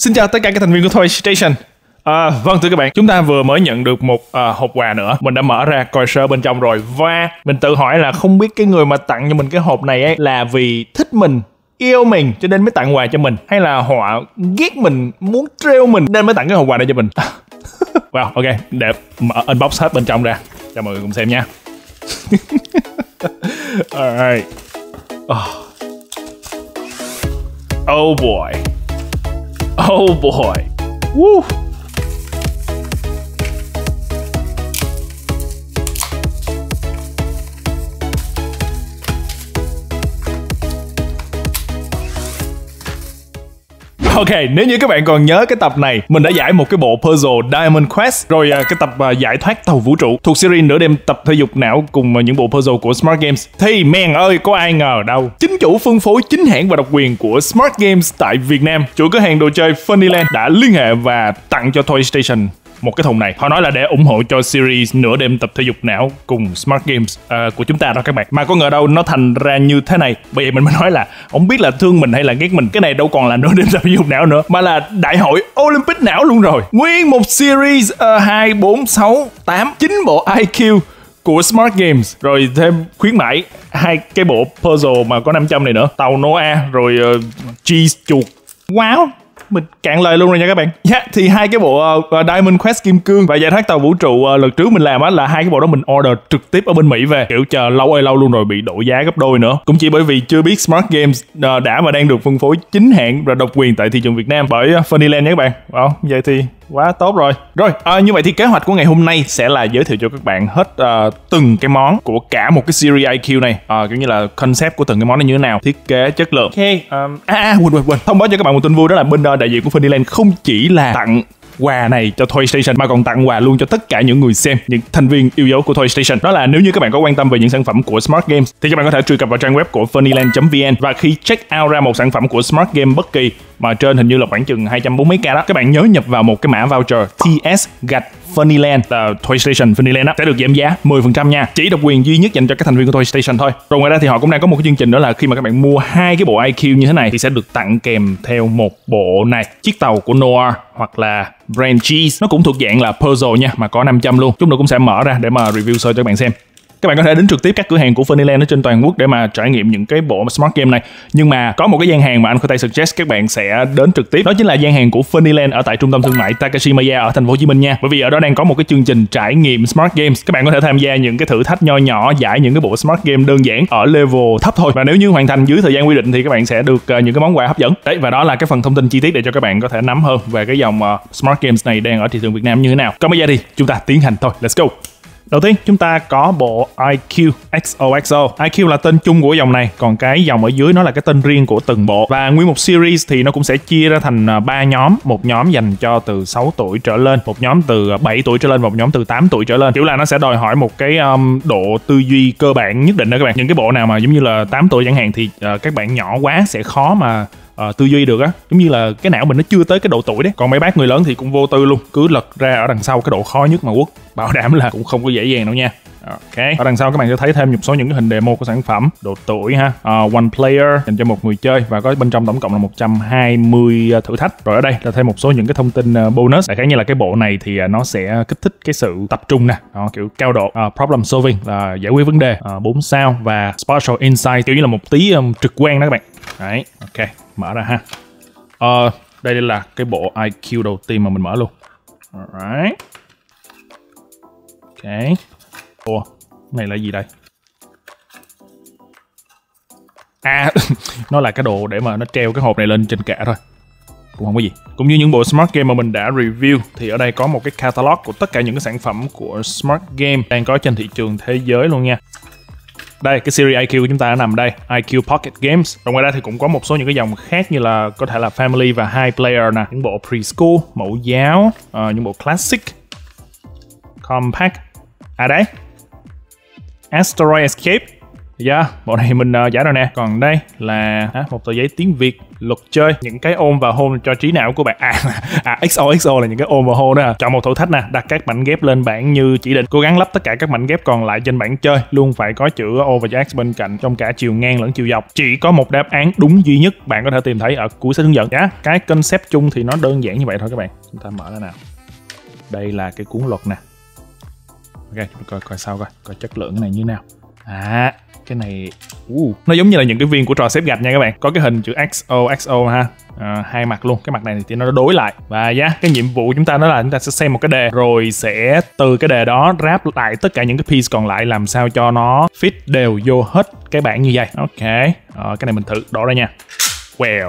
Xin chào tất cả các thành viên của Toy Station. Vâng thưa các bạn, chúng ta vừa mới nhận được một hộp quà nữa. Mình đã mở ra coi sơ bên trong rồi. Và mình tự hỏi là không biết cái người mà tặng cho mình cái hộp này ấy là vì thích mình, yêu mình cho nên mới tặng quà cho mình, hay là họ ghét mình, muốn trêu mình nên mới tặng cái hộp quà này cho mình. Wow, ok, để mở unbox hết bên trong ra cho mọi người cùng xem nha. Alright. Oh boy. Oh boy. Woo. Ok, nếu như các bạn còn nhớ cái tập này, mình đã giải một cái bộ puzzle Diamond Quest, rồi cái tập giải thoát tàu vũ trụ thuộc series nửa đêm tập thể dục não cùng những bộ puzzle của Smart Games. Thì men ơi, có ai ngờ đâu, chính chủ phân phối chính hãng và độc quyền của Smart Games tại Việt Nam, chủ cửa hàng đồ chơi Funnyland đã liên hệ và tặng cho Toy Station một cái thùng này. Họ nói là để ủng hộ cho series nửa đêm tập thể dục não cùng Smart Games của chúng ta đó các bạn. Mà có ngờ đâu nó thành ra như thế này. Bởi vậy mình mới nói là không biết là thương mình hay là ghét mình. Cái này đâu còn là nửa đêm tập thể dục não nữa, mà là đại hội Olympic não luôn rồi. Nguyên một series 2, 4, 6, 8, 9 bộ IQ của Smart Games, rồi thêm khuyến mãi 2 cái bộ puzzle mà có 500 này nữa. Tàu Noah rồi cheese chuột. Wow, mình cạn lời luôn rồi nha các bạn. Thì 2 cái bộ Diamond Quest kim cương và giải thoát tàu vũ trụ lần trước mình làm á, là 2 cái bộ đó mình order trực tiếp ở bên Mỹ về, kiểu chờ lâu ơi lâu luôn rồi, bị đổi giá gấp đôi nữa. Cũng chỉ bởi vì chưa biết Smart Games đã và đang được phân phối chính hãng và độc quyền tại thị trường Việt Nam bởi Funnyland nha các bạn. Vậy thì quá tốt rồi. Như vậy thì kế hoạch của ngày hôm nay sẽ là giới thiệu cho các bạn hết từng cái món của cả một cái series IQ này, kiểu như là concept của từng cái món này như thế nào, thiết kế, chất lượng. Quên thông báo cho các bạn một tin vui, đó là bên đại diện của Funnyland không chỉ là tặng quà này cho Toy Station mà còn tặng quà luôn cho tất cả những người xem, những thành viên yêu dấu của Toy Station. Đó là nếu như các bạn có quan tâm về những sản phẩm của Smart Games thì các bạn có thể truy cập vào trang web của funnyland.vn, và khi check out ra một sản phẩm của Smart Game bất kỳ mà trên hình như là khoảng chừng 240 mấy k đó, các bạn nhớ nhập vào một cái mã voucher TS-Funnyland là Toy Station Funnyland đó, sẽ được giảm giá 10% nha. Chỉ độc quyền duy nhất dành cho các thành viên của Toy Station thôi. Rồi ngoài ra thì họ cũng đang có một cái chương trình, đó là khi mà các bạn mua 2 cái bộ IQ như thế này thì sẽ được tặng kèm theo một bộ này, chiếc tàu của Noah hoặc là Brand Cheese. Nó cũng thuộc dạng là puzzle nha, mà có 500 luôn. Chúng tôi cũng sẽ mở ra để mà review sơ cho các bạn xem. Các bạn có thể đến trực tiếp các cửa hàng của Funnyland ở trên toàn quốc để mà trải nghiệm những cái bộ Smart Game này. Nhưng mà có một cái gian hàng mà anh có thể suggest các bạn sẽ đến trực tiếp, đó chính là gian hàng của Funnyland ở tại trung tâm thương mại Takashimaya ở thành phố Hồ Chí Minh nha. Bởi vì ở đó đang có một cái chương trình trải nghiệm Smart Games. Các bạn có thể tham gia những cái thử thách nho nhỏ, giải những cái bộ Smart Game đơn giản ở level thấp thôi. Và nếu như hoàn thành dưới thời gian quy định thì các bạn sẽ được những cái món quà hấp dẫn. Đấy, và đó là cái phần thông tin chi tiết để cho các bạn có thể nắm hơn về cái dòng Smart Games này đang ở thị trường Việt Nam như thế nào. Còn bây giờ thì chúng ta tiến hành thôi. Let's go. Đầu tiên chúng ta có bộ IQ XOXO. IQ là tên chung của dòng này, còn cái dòng ở dưới nó là cái tên riêng của từng bộ. Và nguyên một series thì nó cũng sẽ chia ra thành 3 nhóm. Một nhóm dành cho từ 6 tuổi trở lên, một nhóm từ 7 tuổi trở lên, một nhóm từ 8 tuổi trở lên. Kiểu là nó sẽ đòi hỏi một cái độ tư duy cơ bản nhất định đó các bạn. Những cái bộ nào mà giống như là 8 tuổi chẳng hạn thì các bạn nhỏ quá sẽ khó mà tư duy được á, giống như là cái não mình nó chưa tới cái độ tuổi đấy. Còn mấy bác người lớn thì cũng vô tư luôn, cứ lật ra ở đằng sau cái độ khó nhất mà quất, bảo đảm là cũng không có dễ dàng đâu nha. Ok, ở đằng sau các bạn sẽ thấy thêm một số những cái hình demo của sản phẩm, độ tuổi ha, one player dành cho một người chơi, và có bên trong tổng cộng là 120 thử thách. Rồi ở đây là thêm một số những cái thông tin bonus. Đại khái như là cái bộ này thì nó sẽ kích thích cái sự tập trung nè, kiểu cao độ, problem solving là giải quyết vấn đề, 4 sao, và spatial insight kiểu như là một tí trực quan đó các bạn. Đấy, ok, mở ra ha. Đây là cái bộ IQ đầu tiên mà mình mở luôn. Alright. Ok. Ủa, này là gì đây? Nó là cái đồ để mà nó treo cái hộp này lên trên kệ thôi, cũng không có gì. Cũng như những bộ Smart Game mà mình đã review thì ở đây có một cái catalog của tất cả những cái sản phẩm của Smart Game đang có trên thị trường thế giới luôn nha. Đây, cái series IQ của chúng ta đã nằm đây, IQ Pocket Games. Rồi ngoài ra thì cũng có một số những cái dòng khác như là có thể là Family và High Player nè, những bộ Preschool, mẫu giáo, những bộ Classic, Compact. Đấy, Asteroid Escape. Bộ này mình giải rồi nè. Còn đây là một tờ giấy tiếng Việt luật chơi. Những cái ôm và hôn cho trí não của bạn. XOXO là những cái ôm và hôn đó. Chọn một thử thách nè, đặt các mảnh ghép lên bảng như chỉ định. Cố gắng lắp tất cả các mảnh ghép còn lại trên bảng chơi. Luôn phải có chữ O và chữ X bên cạnh trong cả chiều ngang lẫn chiều dọc. Chỉ có một đáp án đúng duy nhất bạn có thể tìm thấy ở cuối sách hướng dẫn nhá. Cái concept chung thì nó đơn giản như vậy thôi các bạn. Chúng ta mở ra nào. Đây là cái cuốn luật nè. Ok, chúng ta coi sau coi chất lượng cái này như nào. Cái này nó giống như là những cái viên của trò xếp gạch nha các bạn. Có cái hình chữ XOXO ha. Hai mặt luôn. Cái mặt này thì nó đối lại. Và cái nhiệm vụ chúng ta đó là chúng ta sẽ xem một cái đề, rồi sẽ từ cái đề đó ráp lại tất cả những cái piece còn lại làm sao cho nó fit đều vô hết cái bảng như vậy. Ok, cái này mình thử đổ ra nha. Wow.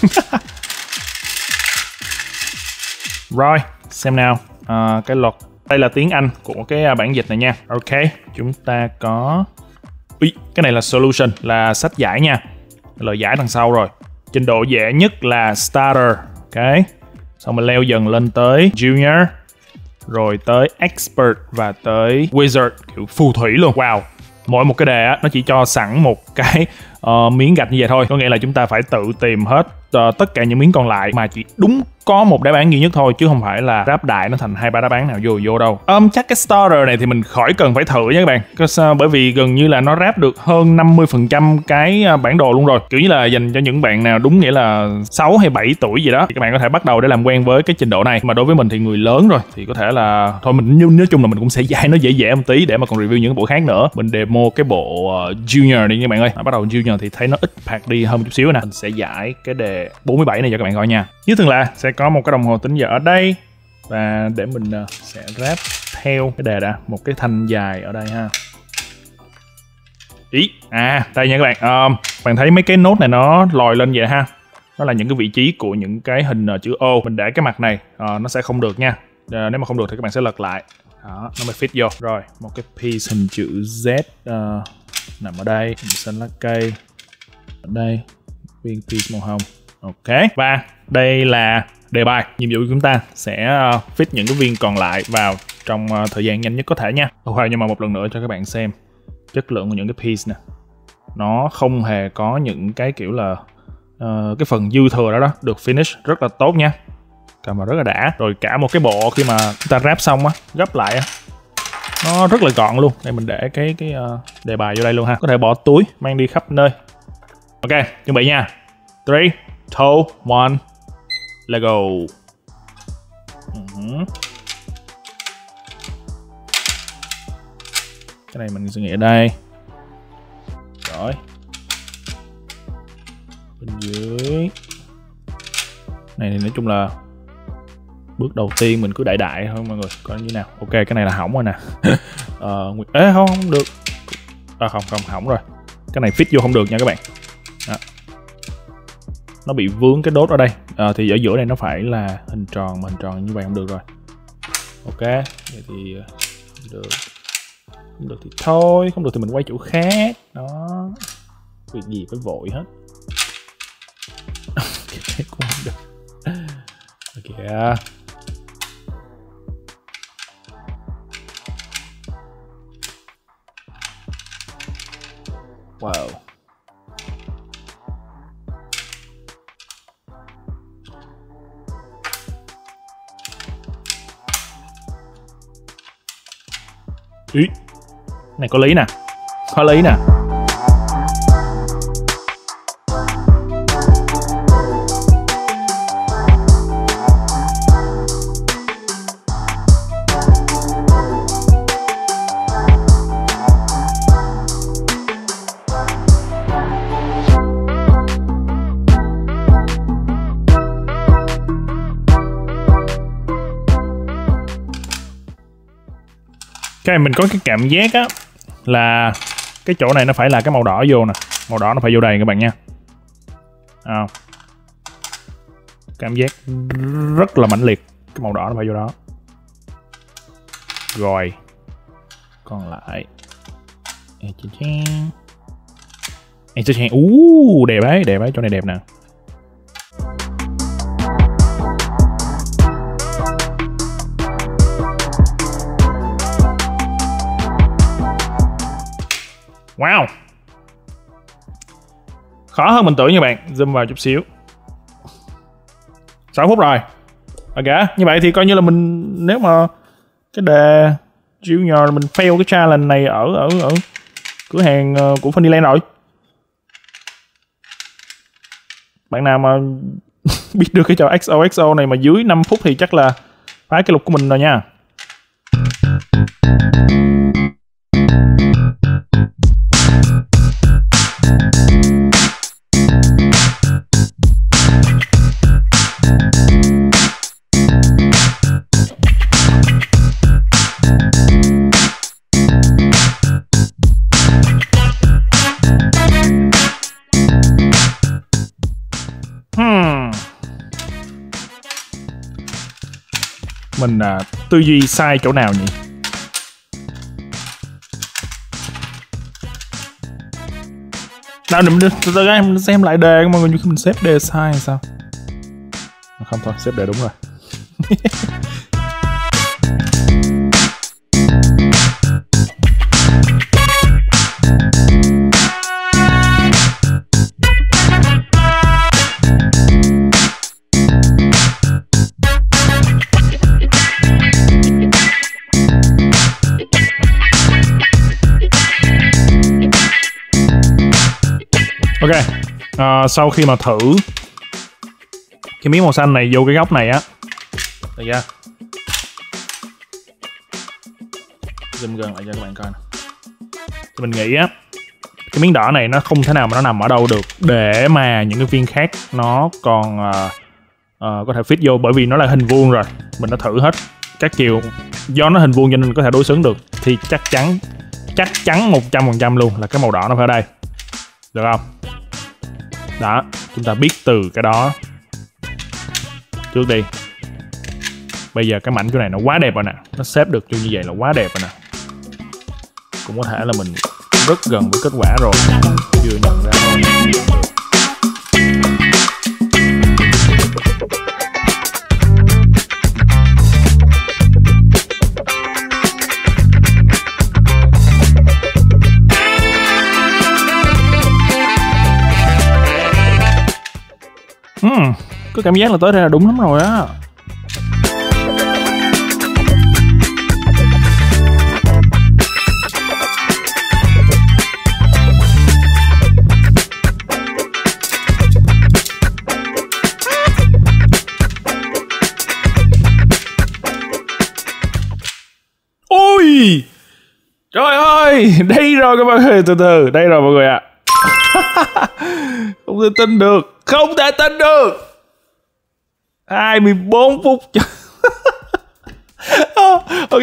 Rồi, xem nào. Cái luật, đây là tiếng Anh của cái bản dịch này nha. Ok, chúng ta có cái này là solution, là sách giải nha. Lời giải đằng sau rồi. Trình độ dễ nhất là starter. Ok, xong mình leo dần lên tới junior, rồi tới expert và tới wizard, kiểu phù thủy luôn. Wow. Mỗi một cái đề á, nó chỉ cho sẵn một cái miếng gạch như vậy thôi. Có nghĩa là chúng ta phải tự tìm hết tất cả những miếng còn lại, mà chỉ đúng có một đáp án duy nhất thôi, chứ không phải là ráp đại nó thành 2-3 đáp án nào vô đâu. Chắc cái starter này thì mình khỏi cần phải thử nha các bạn, bởi vì gần như là nó ráp được hơn 50% cái bản đồ luôn rồi. Kiểu như là dành cho những bạn nào đúng nghĩa là 6 hay 7 tuổi gì đó thì các bạn có thể bắt đầu để làm quen với cái trình độ này. Mà đối với mình thì người lớn rồi thì có thể là thôi mình nói chung là mình cũng sẽ giải nó dễ một tí để mà còn review những bộ khác nữa. Mình demo cái bộ junior đi các bạn ơi. Bắt đầu junior thì thấy nó ít phạt đi hơn một chút xíu nè. Mình sẽ giải cái đề 47 này cho các bạn coi nha. Như thường là sẽ có một cái đồng hồ tính giờ ở đây, và để mình sẽ ráp theo cái đề đã, một cái thanh dài ở đây ha. Đây nha các bạn. Bạn thấy mấy cái nốt này nó lòi lên vậy ha. Nó là những cái vị trí của những cái hình chữ O. Mình để cái mặt này nó sẽ không được nha. Nếu mà không được thì các bạn sẽ lật lại. Đó, nó mới fit vô. Rồi, một cái piece hình chữ Z nằm ở đây. Mình xanh lá cây ở đây, viên piece màu hồng. Ok, và đây là đề bài. Nhiệm vụ của chúng ta sẽ fit những cái viên còn lại vào trong thời gian nhanh nhất có thể nha. Nhưng mà một lần nữa cho các bạn xem chất lượng của những cái piece nè. Nó không hề có những cái kiểu là cái phần dư thừa đó được finish rất là tốt nha. Cầm vào rất là đã. Rồi cả một cái bộ khi mà chúng ta ráp xong á, gấp lại á, nó rất là gọn luôn. Đây mình để cái đề bài vô đây luôn ha. Có thể bỏ túi mang đi khắp nơi. Ok, chuẩn bị nha. 3, 2, 1, let's go. Cái này mình sẽ nghĩ ở đây. Rồi. Bên dưới. Này thì nói chung là bước đầu tiên mình cứ đại thôi mọi người, coi như nào. Ok, cái này là hỏng rồi nè. Không được. Không hỏng rồi. Cái này fit vô không được nha các bạn. Đó. Nó bị vướng cái đốt ở đây. Thì ở giữa này nó phải là hình tròn, mà hình tròn như vậy không được rồi. Ok, vậy thì được. Không được thì thôi, không được thì mình quay chỗ khác. Đó. Việc gì phải vội hết. Cái cũng không được. Kìa. Wow. Ý, này có lý nè. Có lý nè. Cái mình có cái cảm giác á là cái chỗ này nó phải là cái màu đỏ vô nè. Màu đỏ nó phải vô đây các bạn nha. Cảm giác rất là mãnh liệt. Cái màu đỏ nó phải vô đó. Rồi. Còn lại đẹp ấy, chỗ này đẹp nè. Wow. Khó hơn mình tưởng nha bạn. Zoom vào chút xíu. 6 phút rồi. Ok, như vậy thì coi như là mình, nếu mà cái đề Junior mình fail cái challenge này ở cửa hàng của Funnyland rồi. Bạn nào mà biết được cái trò XOXO này mà dưới 5 phút thì chắc là phá kỷ lục của mình rồi nha. Mình tư duy sai chỗ nào nhỉ? Nào mình xem lại đề mọi người, như khi mình xếp đề sai hay sao? Không, thôi xếp đề đúng rồi. Ok, sau khi mà thử cái miếng màu xanh này vô cái góc này á, được chưa? Zoom gần lại cho các bạn coi nè. Thì mình nghĩ á, cái miếng đỏ này nó không thể nào mà nó nằm ở đâu được để mà những cái viên khác nó còn có thể fit vô, bởi vì nó là hình vuông rồi. Mình đã thử hết các kiểu, do nó hình vuông cho nên có thể đối xứng được. Thì chắc chắn 100% luôn là cái màu đỏ nó phải ở đây, được không? Đó, chúng ta biết từ cái đó trước đi. Bây giờ cái mảnh chỗ này nó quá đẹp rồi nè, nó xếp được như vậy là quá đẹp rồi nè. Cũng có thể là mình rất gần với kết quả rồi, chưa nhận ra thôi. Có cảm giác là tới đây là đúng lắm rồi á. Ôi trời ơi, đây rồi các bạn ơi, từ từ, đây rồi mọi người ạ. Không thể tin được, không thể tin được. 24 phút. Ok,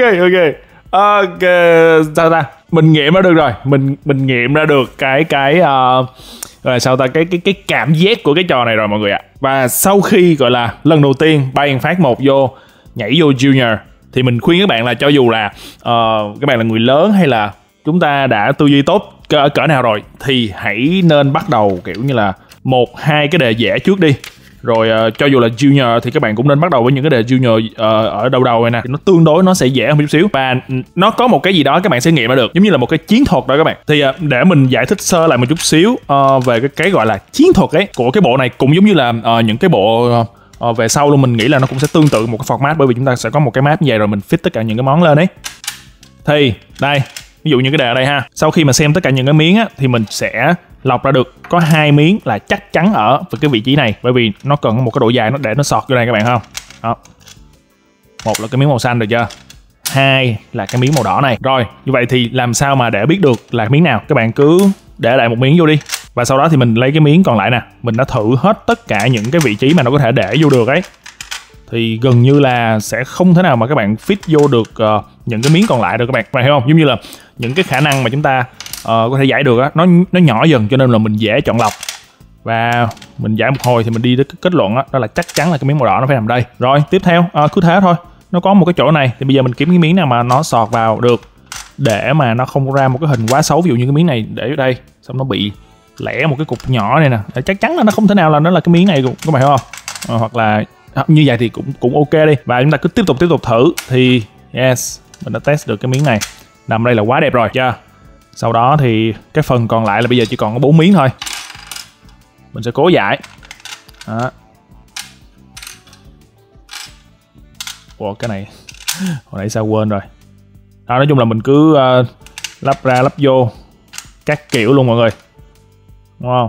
sao ta? Mình nghiệm ra được rồi. Mình nghiệm ra được cái gọi là sao ta, cái cảm giác của cái trò này rồi mọi người ạ. Và sau khi gọi là lần đầu tiên bay phát một vô, nhảy vô Junior, thì mình khuyên các bạn là cho dù là các bạn là người lớn hay là chúng ta đã tư duy tốt cỡ nào rồi, thì hãy nên bắt đầu kiểu như là 1-2 cái đề dễ trước đi. Rồi cho dù là Junior thì các bạn cũng nên bắt đầu với những cái đề Junior ở đầu này nè, thì nó tương đối nó sẽ dễ hơn một chút xíu. Và nó có một cái gì đó các bạn sẽ nghiệm ra được, giống như là một cái chiến thuật đó các bạn. Thì để mình giải thích sơ lại một chút xíu về cái gọi là chiến thuật ấy của cái bộ này, cũng giống như là những cái bộ về sau luôn, mình nghĩ là nó cũng sẽ tương tự một cái format, bởi vì chúng ta sẽ có một cái map như vậy rồi mình fit tất cả những cái món lên ấy. Thì đây, ví dụ như cái đề ở đây ha, sau khi mà xem tất cả những cái miếng á, thì mình sẽ lọc ra được có 2 miếng là chắc chắn ở cái vị trí này, bởi vì nó cần một cái độ dài nó để nó sọt vô đây các bạn không? Đó. Một là cái miếng màu xanh, được chưa? 2 là cái miếng màu đỏ này. Rồi, như vậy thì làm sao mà để biết được là miếng nào? Các bạn cứ để lại một miếng vô đi. Và sau đó thì mình lấy cái miếng còn lại nè, mình đã thử hết tất cả những cái vị trí mà nó có thể để vô được ấy. Thì gần như là sẽ không thể nào mà các bạn fit vô được những cái miếng còn lại được các bạn hiểu không? Giống như là những cái khả năng mà chúng ta có thể giải được á, nó nhỏ dần, cho nên là mình dễ chọn lọc. Và mình giải một hồi thì mình đi đến kết luận đó là chắc chắn là cái miếng màu đỏ nó phải nằm đây. Rồi tiếp theo cứ thế thôi, nó có một cái chỗ này thì bây giờ mình kiếm cái miếng nào mà nó sọt vào được để mà nó không ra một cái hình quá xấu. Ví dụ như cái miếng này để ở đây xong nó bị lẻ một cái cục nhỏ này nè, chắc chắn là nó không thể nào là nó là cái miếng này, các bạn hiểu không? Hoặc là như vậy thì cũng ok đi. Và chúng ta cứ tiếp tục thử. Thì yes, mình đã test được cái miếng này nằm đây là quá đẹp rồi chưa? Sau đó thì cái phần còn lại là bây giờ chỉ còn có 4 miếng thôi. Mình sẽ cố giải đó. Ủa cái này hồi nãy sao quên rồi. Nói chung là mình cứ lắp ra lắp vô các kiểu luôn mọi người, đúng không?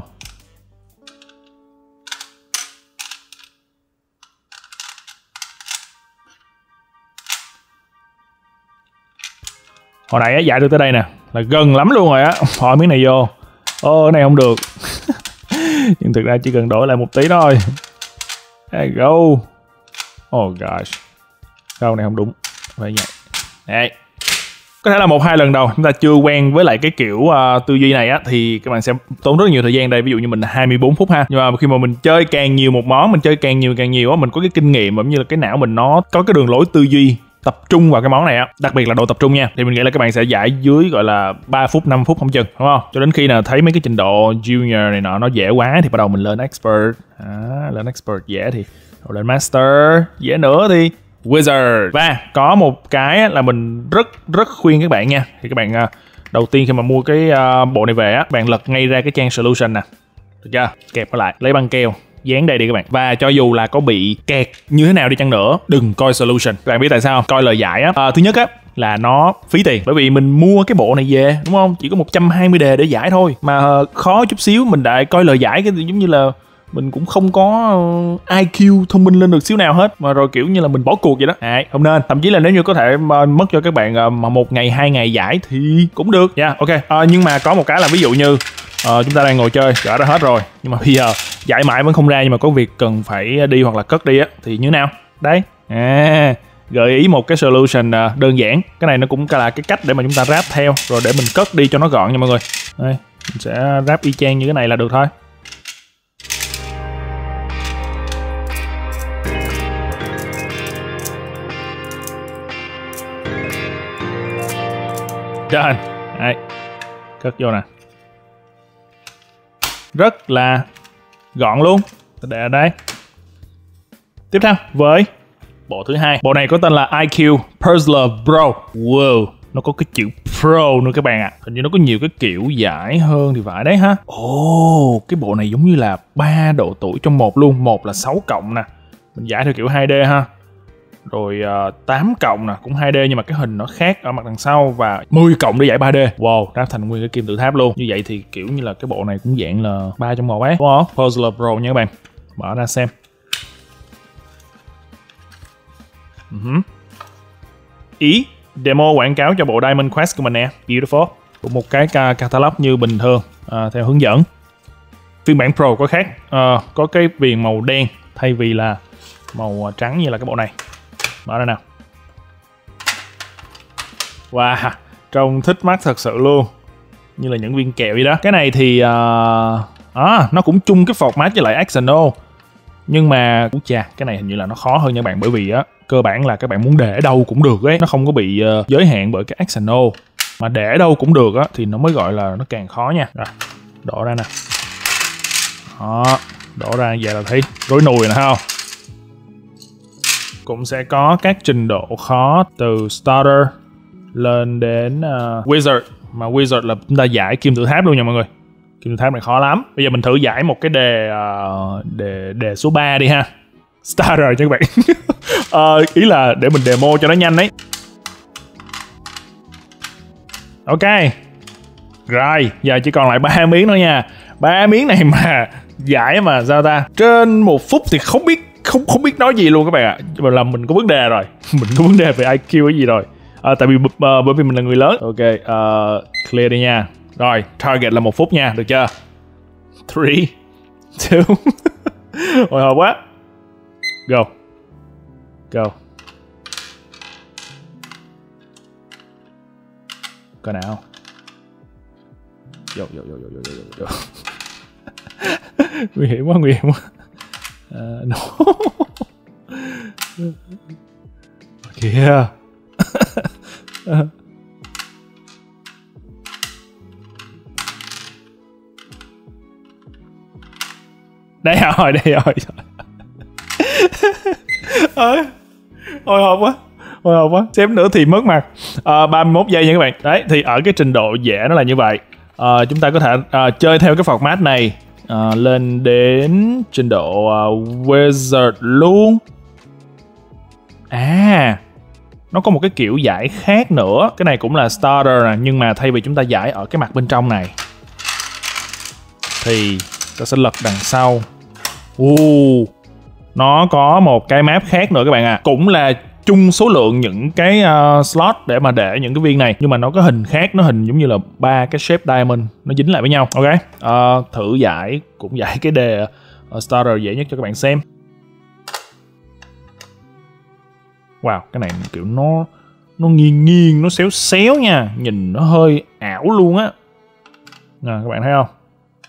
Hồi nãy giải được tới đây nè là gần lắm luôn rồi á. Hỏi miếng này vô, cái này không được. Nhưng thực ra chỉ cần đổi lại một tí thôi. There go. Oh gosh, câu này không đúng, phải vậy. Đấy, có thể là 1-2 lần đầu chúng ta chưa quen với lại cái kiểu tư duy này á, thì các bạn sẽ tốn rất nhiều thời gian đây. Ví dụ như mình là 24 phút ha, nhưng mà khi mà mình chơi càng nhiều một món, mình chơi càng nhiều á, mình có cái kinh nghiệm cũng như là cái não mình nó có cái đường lối tư duy tập trung vào cái món này á, đặc biệt là độ tập trung nha, thì mình nghĩ là các bạn sẽ giải dưới gọi là 3 phút 5 phút không chừng, đúng không? Cho đến khi nào thấy mấy cái trình độ junior này nọ nó dễ quá thì bắt đầu mình lên expert. Lên expert dễ thì rồi lên master, dễ nữa thì wizard. Và có một cái là mình rất khuyên các bạn nha, thì các bạn đầu tiên khi mà mua cái bộ này về á, bạn lật ngay ra cái trang solution nè, được chưa? Kẹp nó lại, lấy băng keo dán đây đi các bạn. Và cho dù là có bị kẹt như thế nào đi chăng nữa, đừng coi solution. Các bạn biết tại sao không? Coi lời giải á, thứ nhất á là nó phí tiền, bởi vì mình mua cái bộ này về, đúng không? Chỉ có 120 đề để giải thôi, mà khó chút xíu mình đã coi lời giải cái giống như là mình cũng không có IQ thông minh lên được xíu nào hết, mà rồi kiểu như là mình bỏ cuộc vậy đó. Không nên. Thậm chí là nếu như có thể mất cho các bạn mà 1 ngày 2 ngày giải thì cũng được nha. Ok. Nhưng mà có một cái là ví dụ như chúng ta đang ngồi chơi gỡ ra hết rồi, nhưng mà bây giờ giải mãi vẫn không ra, nhưng mà có việc cần phải đi hoặc là cất đi á, thì như nào đấy. Gợi ý một cái solution đơn giản. Cái này nó cũng là cái cách để mà chúng ta ráp theo rồi để mình cất đi cho nó gọn nha mọi người. Đây, mình sẽ ráp y chang như cái này là được thôi. Done. Đấy, cất vô nè, rất là gọn luôn. Để ở đây. Tiếp theo với bộ thứ hai. Bộ này có tên là iCUE Puzzler Pro. Wow, nó có cái chữ Pro nữa các bạn ạ. Hình như nó có nhiều cái kiểu giải hơn thì phải đấy ha. Cái bộ này giống như là 3 độ tuổi trong một luôn. Một là 6 cộng nè, mình giải theo kiểu 2D ha. Rồi 8 cộng nè, cũng 2D nhưng mà cái hình nó khác ở mặt đằng sau, và 10 cộng để giải 3D. Wow, đáp thành nguyên cái kim tự tháp luôn. Như vậy thì kiểu như là cái bộ này cũng dạng là 3 trong 1 ấy, đúng không? Puzzler Pro nha các bạn. Mở ra xem. Ý demo quảng cáo cho bộ Diamond Quest của mình nè. Beautiful. Một cái catalog như bình thường theo hướng dẫn. Phiên bản Pro có khác, có cái viền màu đen thay vì là màu trắng như là cái bộ này. Mở ra nào. Wow, trông thích mắt thật sự luôn, như là những viên kẹo vậy đó. Cái này thì nó cũng chung cái format với lại Axano, nhưng mà cái này hình như là nó khó hơn nha bạn, bởi vì á cơ bản là các bạn muốn để ở đâu cũng được ấy, nó không có bị giới hạn bởi cái Axano, mà để ở đâu cũng được á thì nó mới gọi là nó càng khó nha. Rồi, đổ ra nè. Đó, đổ ra vậy là thấy rối nùi nè, thấy không? Cũng sẽ có các trình độ khó từ Starter lên đến Wizard. Mà Wizard là chúng ta giải kim tự tháp luôn nha mọi người. Kim tự tháp này khó lắm. Bây giờ mình thử giải một cái đề số 3 đi ha. Starter cho các bạn. Ý là để mình demo cho nó nhanh ấy. Ok. Rồi, giờ chỉ còn lại 3 miếng nữa nha. 3 miếng này mà giải mà sao ta? Trên 1 phút thì không biết nói gì luôn các bạn ạ. Mà là mình có vấn đề rồi. Mình có vấn đề về IQ cái gì rồi. Tại vì bởi vì mình là người lớn. Ok, clear đi nha. Rồi, target là 1 phút nha, được chưa? 3 2 hồi hộp quá. Go. Coi nào. Vô. Nguy hiểm quá. No. Kìa. Đây rồi. Hồi hộp quá. Xém nữa thì mất mặt. 31 giây nha các bạn. Đấy, thì ở cái trình độ dễ nó là như vậy. Chúng ta có thể chơi theo cái format này lên đến trình độ Wizard luôn. À, nó có một cái kiểu giải khác nữa. Cái này cũng là starter nè, nhưng mà thay vì chúng ta giải ở cái mặt bên trong này thì ta sẽ lật đằng sau. Nó có một cái map khác nữa các bạn à. Cũng là chung số lượng những cái slot để mà để những cái viên này, nhưng mà nó có hình khác, nó hình giống như là 3 cái shape diamond nó dính lại với nhau. Ok, thử giải, cũng giải cái đề starter dễ nhất cho các bạn xem. Wow, cái này kiểu nó nghiêng, nó xéo xéo nha, nhìn nó hơi ảo luôn á. Nè, các bạn thấy không?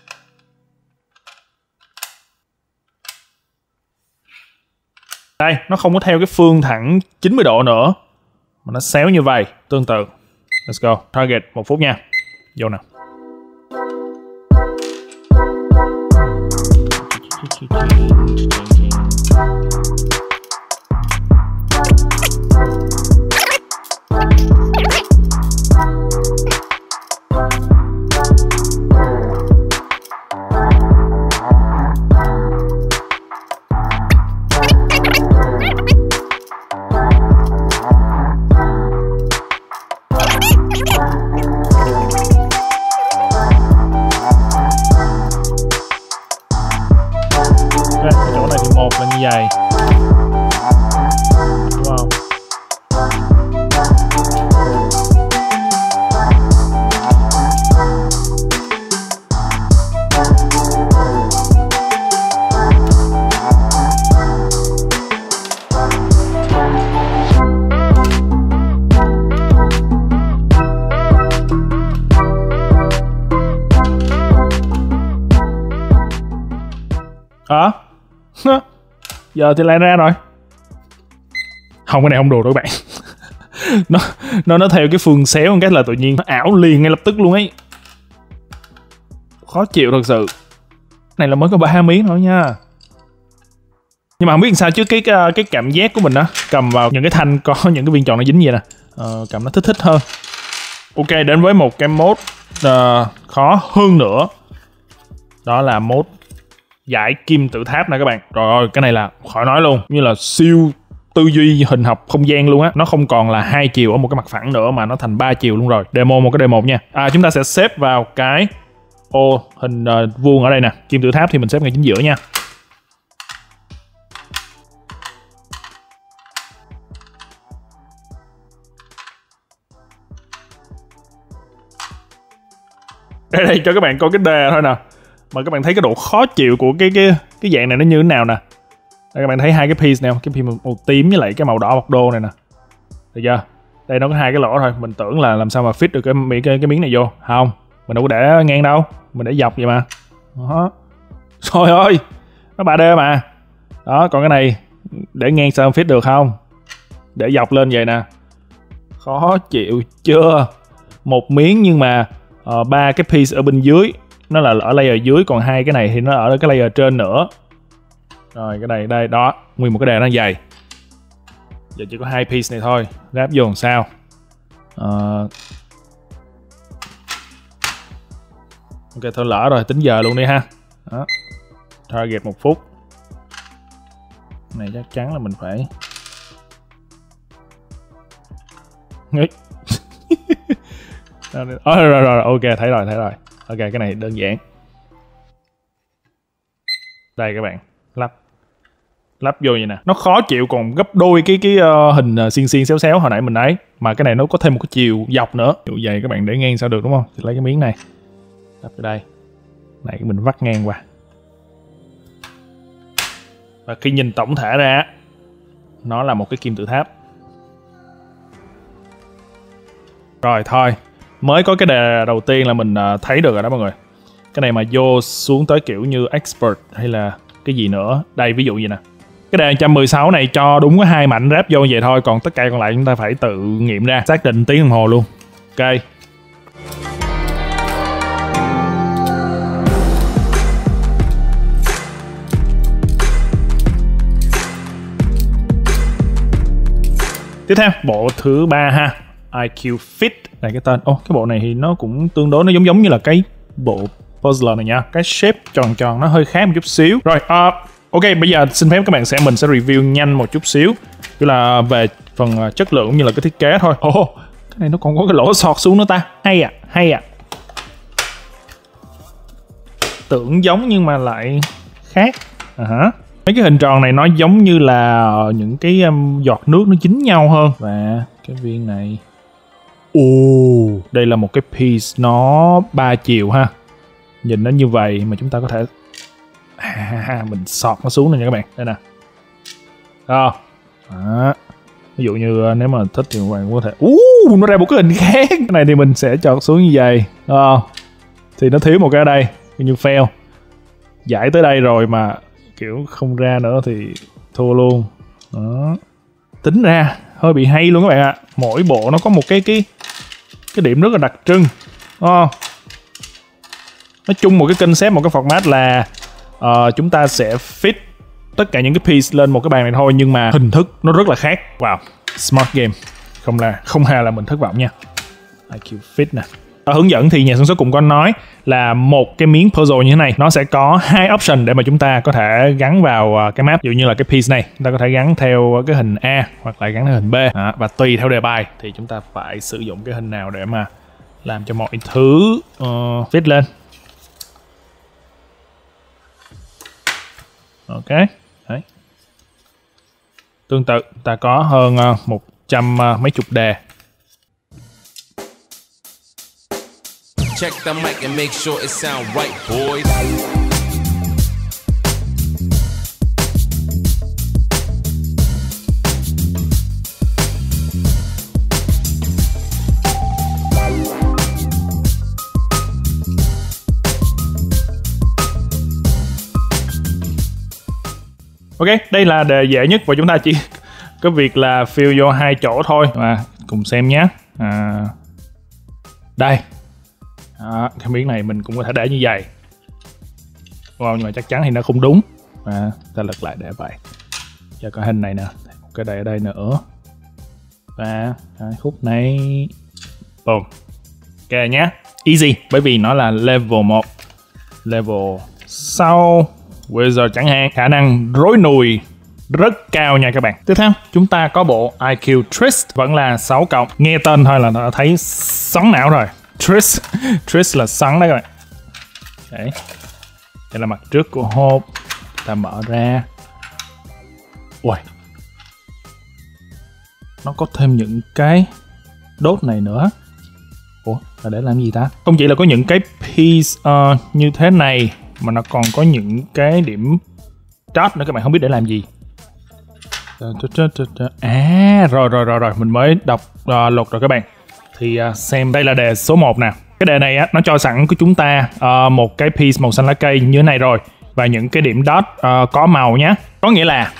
Đây, nó không có theo cái phương thẳng 90 độ nữa, mà nó xéo như vậy, tương tự. Let's go, target 1 phút nha. Vô nào. Chỗ này thì một là như vậy, đúng không? Giờ thì lại ra rồi. Không, cái này không đồ đâu các bạn. nó theo cái phương xéo một cái là tự nhiên nó ảo liền ngay lập tức luôn ấy. Khó chịu thật sự. Này là mới có 3 miếng thôi nha. Nhưng mà không biết làm sao chứ cái cảm giác của mình á, cầm vào những cái thanh có những cái viên tròn nó dính vậy nè, cầm nó thích hơn. Ok, đến với một cái mode khó hơn nữa. Đó là mode giải kim tự tháp nè các bạn. Rồi, cái này là khỏi nói luôn, như là siêu tư duy hình học không gian luôn á. Nó không còn là 2 chiều ở một cái mặt phẳng nữa mà nó thành 3 chiều luôn rồi. Demo một cái demo nha. Chúng ta sẽ xếp vào cái ô hình vuông ở đây nè. Kim tự tháp thì mình xếp ngay chính giữa nha. Đây cho các bạn coi cái đề thôi nè, mà các bạn thấy cái độ khó chịu của cái dạng này nó như thế nào nè. Đây, các bạn thấy hai cái piece nè, cái piece màu tím với lại cái màu đỏ bọc đô này nè, được chưa? Đây nó có 2 cái lỗ thôi, mình tưởng là làm sao mà fit được cái miếng này vô. Không, mình đâu có để ngang đâu, mình để dọc vậy mà. Đó. Trời ơi, nó 3D mà. Đó, còn cái này để ngang sao fit được không? Để dọc lên vậy nè. Khó chịu chưa? Một miếng nhưng mà 3 cái piece ở bên dưới nó là ở layer dưới, còn 2 cái này thì nó ở cái layer trên nữa. Rồi cái này đây đó, nguyên một cái đề nó dày. Giờ chỉ có 2 piece này thôi, ráp vô làm sao. Ok, thôi lỡ rồi, tính giờ luôn đi ha. Đó. Target 1 phút. Này chắc chắn là mình phải rồi, ok, thấy rồi. Ok, cái này đơn giản. Đây các bạn, lắp vô vậy nè. Nó khó chịu còn gấp đôi cái hình xiên xéo hồi nãy mình ấy. Mà cái này nó có thêm một cái chiều dọc nữa. Kiểu vậy các bạn để ngang sao được, đúng không? Thì lấy cái miếng này lắp vào đây. Này mình vắt ngang qua. Và khi nhìn tổng thể ra, nó là một cái kim tự tháp. Rồi thôi, mới có cái đề đầu tiên là mình thấy được rồi đó mọi người. Cái này mà vô xuống tới kiểu như expert hay là cái gì nữa. Đây ví dụ gì nè. Cái đề 116 này cho đúng có 2 mảnh ráp vô vậy thôi, còn tất cả còn lại chúng ta phải tự nghiệm ra, xác định tiếng đồng hồ luôn. Ok. Tiếp theo, bộ thứ 3 ha. IQ Fit này cái tên. Cái bộ này thì nó cũng tương đối, nó giống như là cái bộ puzzler này nha. Cái shape tròn nó hơi khác một chút xíu. Rồi, ok, bây giờ xin phép các bạn mình sẽ review nhanh một chút xíu Tức là về phần chất lượng cũng như là cái thiết kế thôi. Cái này nó còn có cái lỗ sọt xuống nữa ta. Hay à. Tưởng giống nhưng mà lại khác. Mấy cái hình tròn này nó giống như là những cái giọt nước nó dính nhau hơn. Và cái viên này, đây là một cái piece nó 3 chiều ha. Nhìn nó như vậy mà chúng ta có thể mình sọt nó xuống này nha các bạn. Đây nè. Đó. Ví dụ như nếu mà thích thì các bạn có thể nó ra một cái hình khác. Cái này thì mình sẽ chọt xuống như vậy. Thì nó thiếu một cái ở đây, như fail. Giải tới đây rồi mà kiểu không ra nữa thì thua luôn. Đó. Tính ra hơi bị hay luôn các bạn ạ. Mỗi bộ nó có một cái điểm rất là đặc trưng. Nói chung một cái concept, một cái format là chúng ta sẽ fit tất cả những cái piece lên một cái bàn này thôi, nhưng mà hình thức nó rất là khác. Wow, smart game. Không hề là mình thất vọng nha. IQ fit nè. Ở hướng dẫn thì nhà sản xuất cũng có nói là một cái miếng puzzle như thế này nó sẽ có 2 option để mà chúng ta có thể gắn vào cái map. Ví dụ như là cái piece này chúng ta có thể gắn theo cái hình A hoặc là gắn theo hình B. Và tùy theo đề bài thì chúng ta phải sử dụng cái hình nào để mà làm cho mọi thứ fit lên. Ok. Đấy. Tương tự ta có hơn 100 mấy chục đề. Check the mic and make sure it sound right, boys. Ok, đây là đề dễ nhất và chúng ta chỉ có việc là fill vô 2 chỗ thôi. Và cùng xem nhé. Đây. Cái miếng này mình cũng có thể để như vậy. Nhưng mà chắc chắn thì nó không đúng. Ta lật lại để vậy. Cho cái hình này nè. Một cái đây ở đây nữa. Và cái khúc này. Boom. Ok nhé. Easy. Bởi vì nó là level 1. Level sau Wizard chẳng hạn. Khả năng rối nùi rất cao nha các bạn. Tiếp theo chúng ta có bộ IQ Twist. Vẫn là 6 cộng. Nghe tên thôi là đã thấy xoắn não rồi. Twist là xoắn đấy các bạn. Đấy. Đây là mặt trước của hộp. Ta mở ra. Ui. Nó có thêm những cái đốt này nữa. Là để làm gì ta? Không chỉ là có những cái piece như thế này mà nó còn có những cái điểm dot nữa các bạn, không biết để làm gì. Rồi mình mới đọc luật rồi các bạn. Thì xem đây là đề số 1 nè. Cái đề này á, nó cho sẵn của chúng ta một cái piece màu xanh lá cây như thế này rồi. Và những cái điểm dot có màu nhé. Có nghĩa là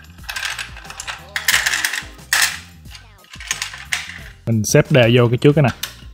mình xếp đề vô cái trước cái này.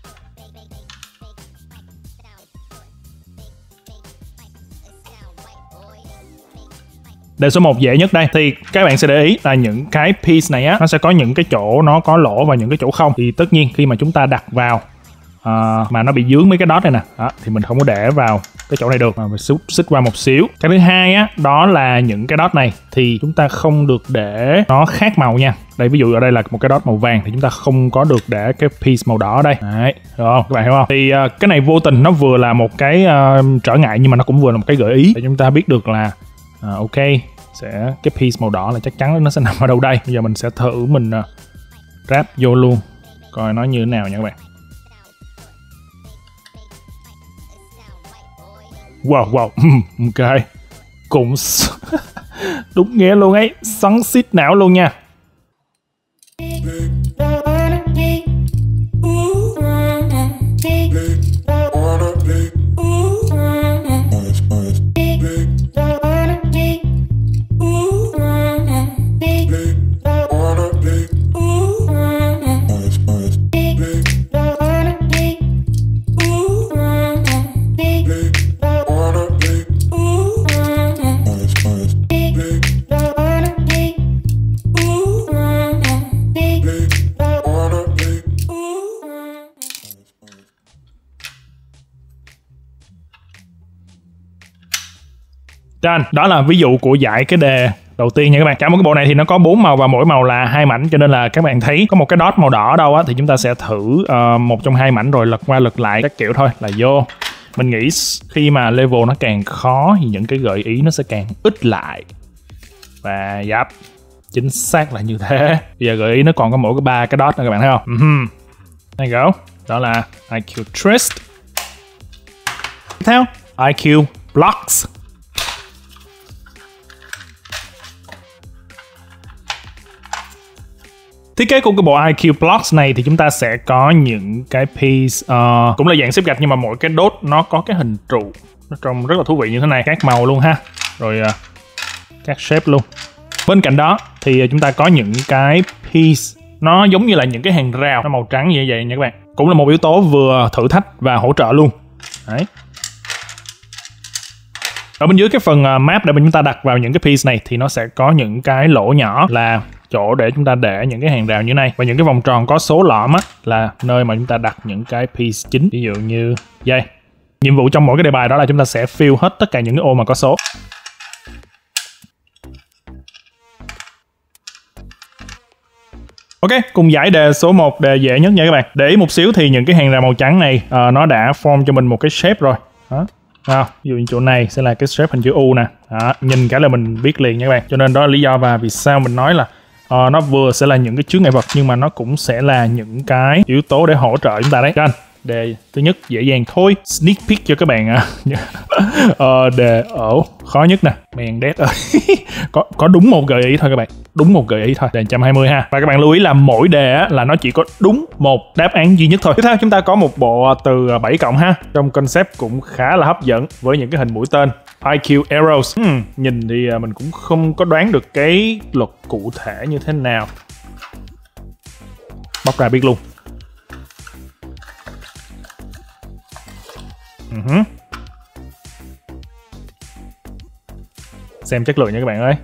Đề số 1 dễ nhất đây. Thì các bạn sẽ để ý là những cái piece này á, nó sẽ có những cái chỗ nó có lỗ và những cái chỗ không. Thì tất nhiên khi mà chúng ta đặt vào mà nó bị dướng mấy cái dot này nè, thì mình không có để vào cái chỗ này được, mà mình xích qua một xíu. Cái thứ hai á, đó là những cái dot này thì chúng ta không được để nó khác màu nha. Đây ví dụ ở đây là một cái dot màu vàng thì chúng ta không có được để cái piece màu đỏ ở đây. Đấy, được không? Các bạn hiểu không? Thì cái này vô tình nó vừa là một cái trở ngại, nhưng mà nó cũng vừa là một cái gợi ý để chúng ta biết được là ok, cái piece màu đỏ là chắc chắn nó sẽ nằm ở đâu đây. Bây giờ mình sẽ thử mình ráp vô luôn coi nó như thế nào nha các bạn. Wow, ok. Cũng đúng nghĩa luôn ấy, xoắn xít não luôn nha. Đó là ví dụ của giải cái đề đầu tiên nha các bạn. Cả một cái bộ này thì nó có 4 màu và mỗi màu là 2 mảnh, cho nên là các bạn thấy có một cái dot màu đỏ ở đâu á thì chúng ta sẽ thử một trong 2 mảnh rồi lật qua lật lại các kiểu thôi là vô. Mình nghĩ khi mà level nó càng khó thì những cái gợi ý nó sẽ càng ít lại. Và chính xác là như thế. Bây giờ gợi ý nó còn có mỗi 3 cái dot nữa các bạn thấy không? There you go. Đó là IQ Twist. Tiếp theo IQ Blocks. Thiết kế của cái bộ IQ Blocks này thì chúng ta sẽ có những cái piece cũng là dạng xếp gạch, nhưng mà mỗi cái đốt nó có cái hình trụ, nó trông rất là thú vị như thế này, các màu luôn ha, rồi các shape luôn. Bên cạnh đó thì chúng ta có những cái piece nó giống như là những cái hàng rào nó màu trắng như vậy nha các bạn, cũng là một yếu tố vừa thử thách và hỗ trợ luôn. Đấy. Ở bên dưới cái phần map để chúng ta đặt vào những cái piece này thì nó sẽ có những cái lỗ nhỏ là chỗ để chúng ta để những cái hàng rào như này, và những cái vòng tròn có số lõm á là nơi mà chúng ta đặt những cái piece chính, ví dụ như dây. Nhiệm vụ trong mỗi cái đề bài đó là chúng ta sẽ fill hết tất cả những cái ô mà có số. Ok, cùng giải đề số 1, đề dễ nhất nha các bạn. Để ý một xíu thì những cái hàng rào màu trắng này nó đã form cho mình một cái shape rồi. Đó. Ví dụ như chỗ này sẽ là cái shape hình chữ U nè. Nhìn cái là mình biết liền nha các bạn. Cho nên đó là lý do và vì sao mình nói là nó vừa sẽ là những cái chướng ngại vật, nhưng mà nó cũng sẽ là những cái yếu tố để hỗ trợ chúng ta đấy. Đề thứ nhất dễ dàng thôi, sneak peek cho các bạn đề ở khó nhất nè, mèn đét ơi. có đúng một gợi ý thôi các bạn, đúng một gợi ý thôi, đề 120 ha. Và các bạn lưu ý là mỗi đề á, là nó chỉ có đúng một đáp án duy nhất thôi. Tiếp theo chúng ta có một bộ từ 7 cộng ha, trong concept cũng khá là hấp dẫn với những cái hình mũi tên IQ Arrows. Nhìn thì mình cũng không có đoán được cái luật cụ thể như thế nào, bóc ra biết luôn. Xem chất lượng nha các bạn ơi.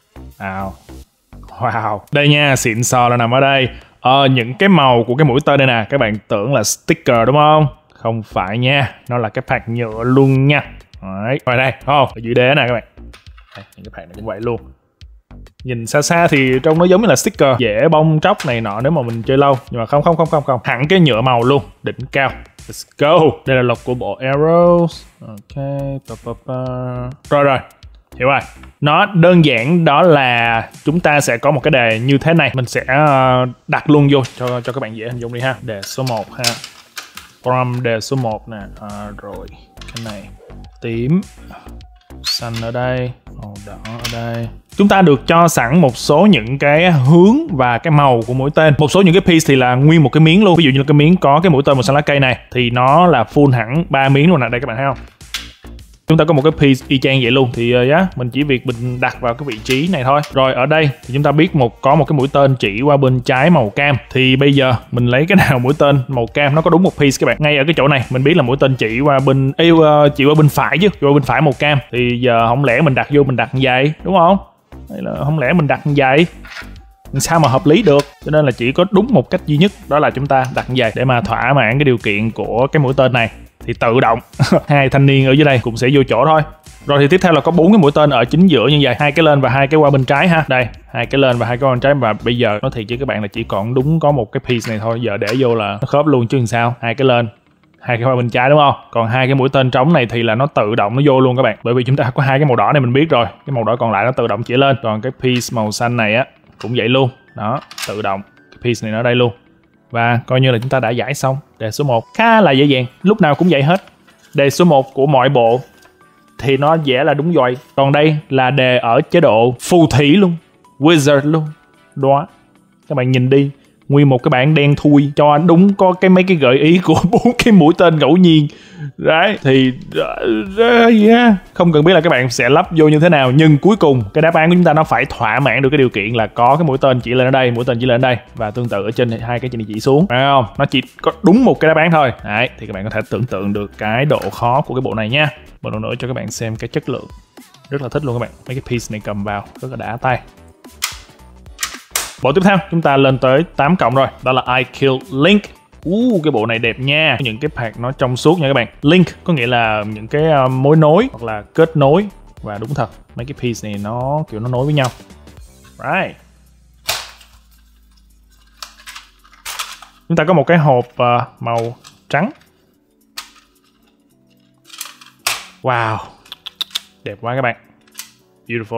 Wow. Đây nha, xịn sò là nằm ở đây. Những cái màu của cái mũi tên đây nè, các bạn tưởng là sticker đúng không? Không phải nha, nó là cái pack nhựa luôn nha. Đấy, ngoài đây, ở dưới đế nè các bạn. Đây, những cái pack này cũng vậy luôn. Nhìn xa xa thì trông nó giống như là sticker, dễ bong tróc này nọ nếu mà mình chơi lâu. Nhưng mà không. Hẳn cái nhựa màu luôn, đỉnh cao. Let's go. Đây là lọc của bộ Arrows. Ok. Rồi. Hiểu rồi. Nó đơn giản đó là chúng ta sẽ có một cái đề như thế này. Mình sẽ đặt luôn vô cho các bạn dễ hình dung đi ha. Đề số 1 ha. From đề số 1 nè. Rồi. Cái này. Tím. Xanh ở đây. Màu đỏ ở đây. Chúng ta được cho sẵn một số những cái hướng và cái màu của mũi tên. Một số những cái piece thì là nguyên một cái miếng luôn. Ví dụ như là cái miếng có cái mũi tên màu xanh lá cây này thì nó là full hẳn 3 miếng luôn nè. Đây các bạn thấy không? Chúng ta có một cái piece y chang vậy luôn. Thì mình chỉ việc mình đặt vào cái vị trí này thôi. Rồi ở đây thì chúng ta biết có một cái mũi tên chỉ qua bên trái màu cam. Thì bây giờ mình lấy cái nào mũi tên màu cam nó có đúng một piece các bạn. Ngay ở cái chỗ này mình biết là mũi tên chỉ qua bên chỉ qua bên phải chứ, qua bên phải màu cam. Thì giờ không lẽ mình đặt vô mình đặt như vậy, đúng không? Hay là không lẽ mình đặt như vậy? Sao mà hợp lý được? Cho nên là chỉ có đúng một cách duy nhất, đó là chúng ta đặt như vậy để mà thỏa mãn cái điều kiện của cái mũi tên này. Thì tự động hai thanh niên ở dưới đây cũng sẽ vô chỗ thôi. Rồi thì tiếp theo là có 4 cái mũi tên ở chính giữa như vậy, 2 cái lên và 2 cái qua bên trái ha. Đây, 2 cái lên và 2 cái qua bên trái. Và bây giờ nói thiệt chứ các bạn là chỉ còn đúng có một cái piece này thôi. Giờ để vô là nó khớp luôn chứ làm sao. 2 cái lên, 2 cái qua bên trái đúng không? Còn 2 cái mũi tên trống này thì là nó tự động nó vô luôn các bạn. Bởi vì chúng ta có 2 cái màu đỏ này mình biết rồi. Cái màu đỏ còn lại nó tự động chỉ lên. Còn cái piece màu xanh này á cũng vậy luôn. Đó, tự động. Cái piece này nó ở đây luôn. Và coi như là chúng ta đã giải xong đề số 1. Khá là dễ dàng, lúc nào cũng vậy hết. Đề số 1 của mọi bộ thì nó dễ là đúng rồi. Còn đây là đề ở chế độ phù thủy luôn, wizard luôn. Đó, các bạn nhìn đi, nguyên một cái bảng đen thui cho đúng có mấy cái gợi ý của 4 cái mũi tên ngẫu nhiên. Đấy, thì không cần biết là các bạn sẽ lắp vô như thế nào, nhưng cuối cùng cái đáp án của chúng ta nó phải thỏa mãn được cái điều kiện là có cái mũi tên chỉ lên ở đây, mũi tên chỉ lên ở đây, và tương tự ở trên thì 2 cái trên này chỉ xuống, phải không? Nó chỉ có đúng một cái đáp án thôi. Đấy, thì các bạn có thể tưởng tượng được cái độ khó của cái bộ này nha. Một lần nữa cho các bạn xem cái chất lượng, rất là thích luôn các bạn. Mấy cái piece này cầm vào rất là đã tay. Bộ tiếp theo chúng ta lên tới 8 cộng rồi, đó là I Kill Link. Cái bộ này đẹp nha, những cái pack nó trong suốt nha các bạn. Link có nghĩa là những cái mối nối hoặc là kết nối, và đúng thật mấy cái piece này nó kiểu nó nối với nhau. Right. Chúng ta có một cái hộp màu trắng. Wow, đẹp quá các bạn. Beautiful.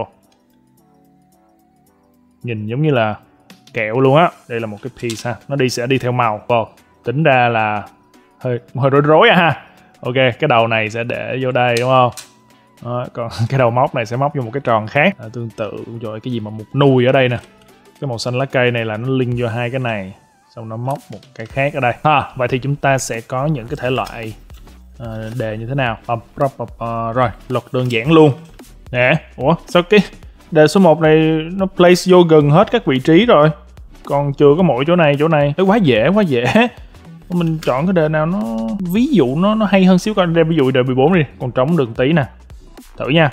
Nhìn giống như là kẹo luôn á. Đây là một cái piece ha. Nó sẽ đi theo màu. Wow, tính ra là hơi rối rối ha. Ok, cái đầu này sẽ để vô đây đúng không? Đó, còn cái đầu móc này sẽ móc vô một cái tròn khác. Tương tự rồi cái gì mà một nùi ở đây nè. Cái màu xanh lá cây này là nó link vô hai cái này. Xong nó móc một cái khác ở đây. Vậy thì chúng ta sẽ có những cái thể loại đề như thế nào? Rồi, luật đơn giản luôn. Nè, ủa sao cái đề số 1 này nó place vô gần hết các vị trí rồi. Còn chưa có mỗi chỗ này. Quá dễ. Mình chọn cái đề nào nó ví dụ nó hay hơn xíu, coi ví dụ đề 14 đi, còn trống được tí nè. Thử nha.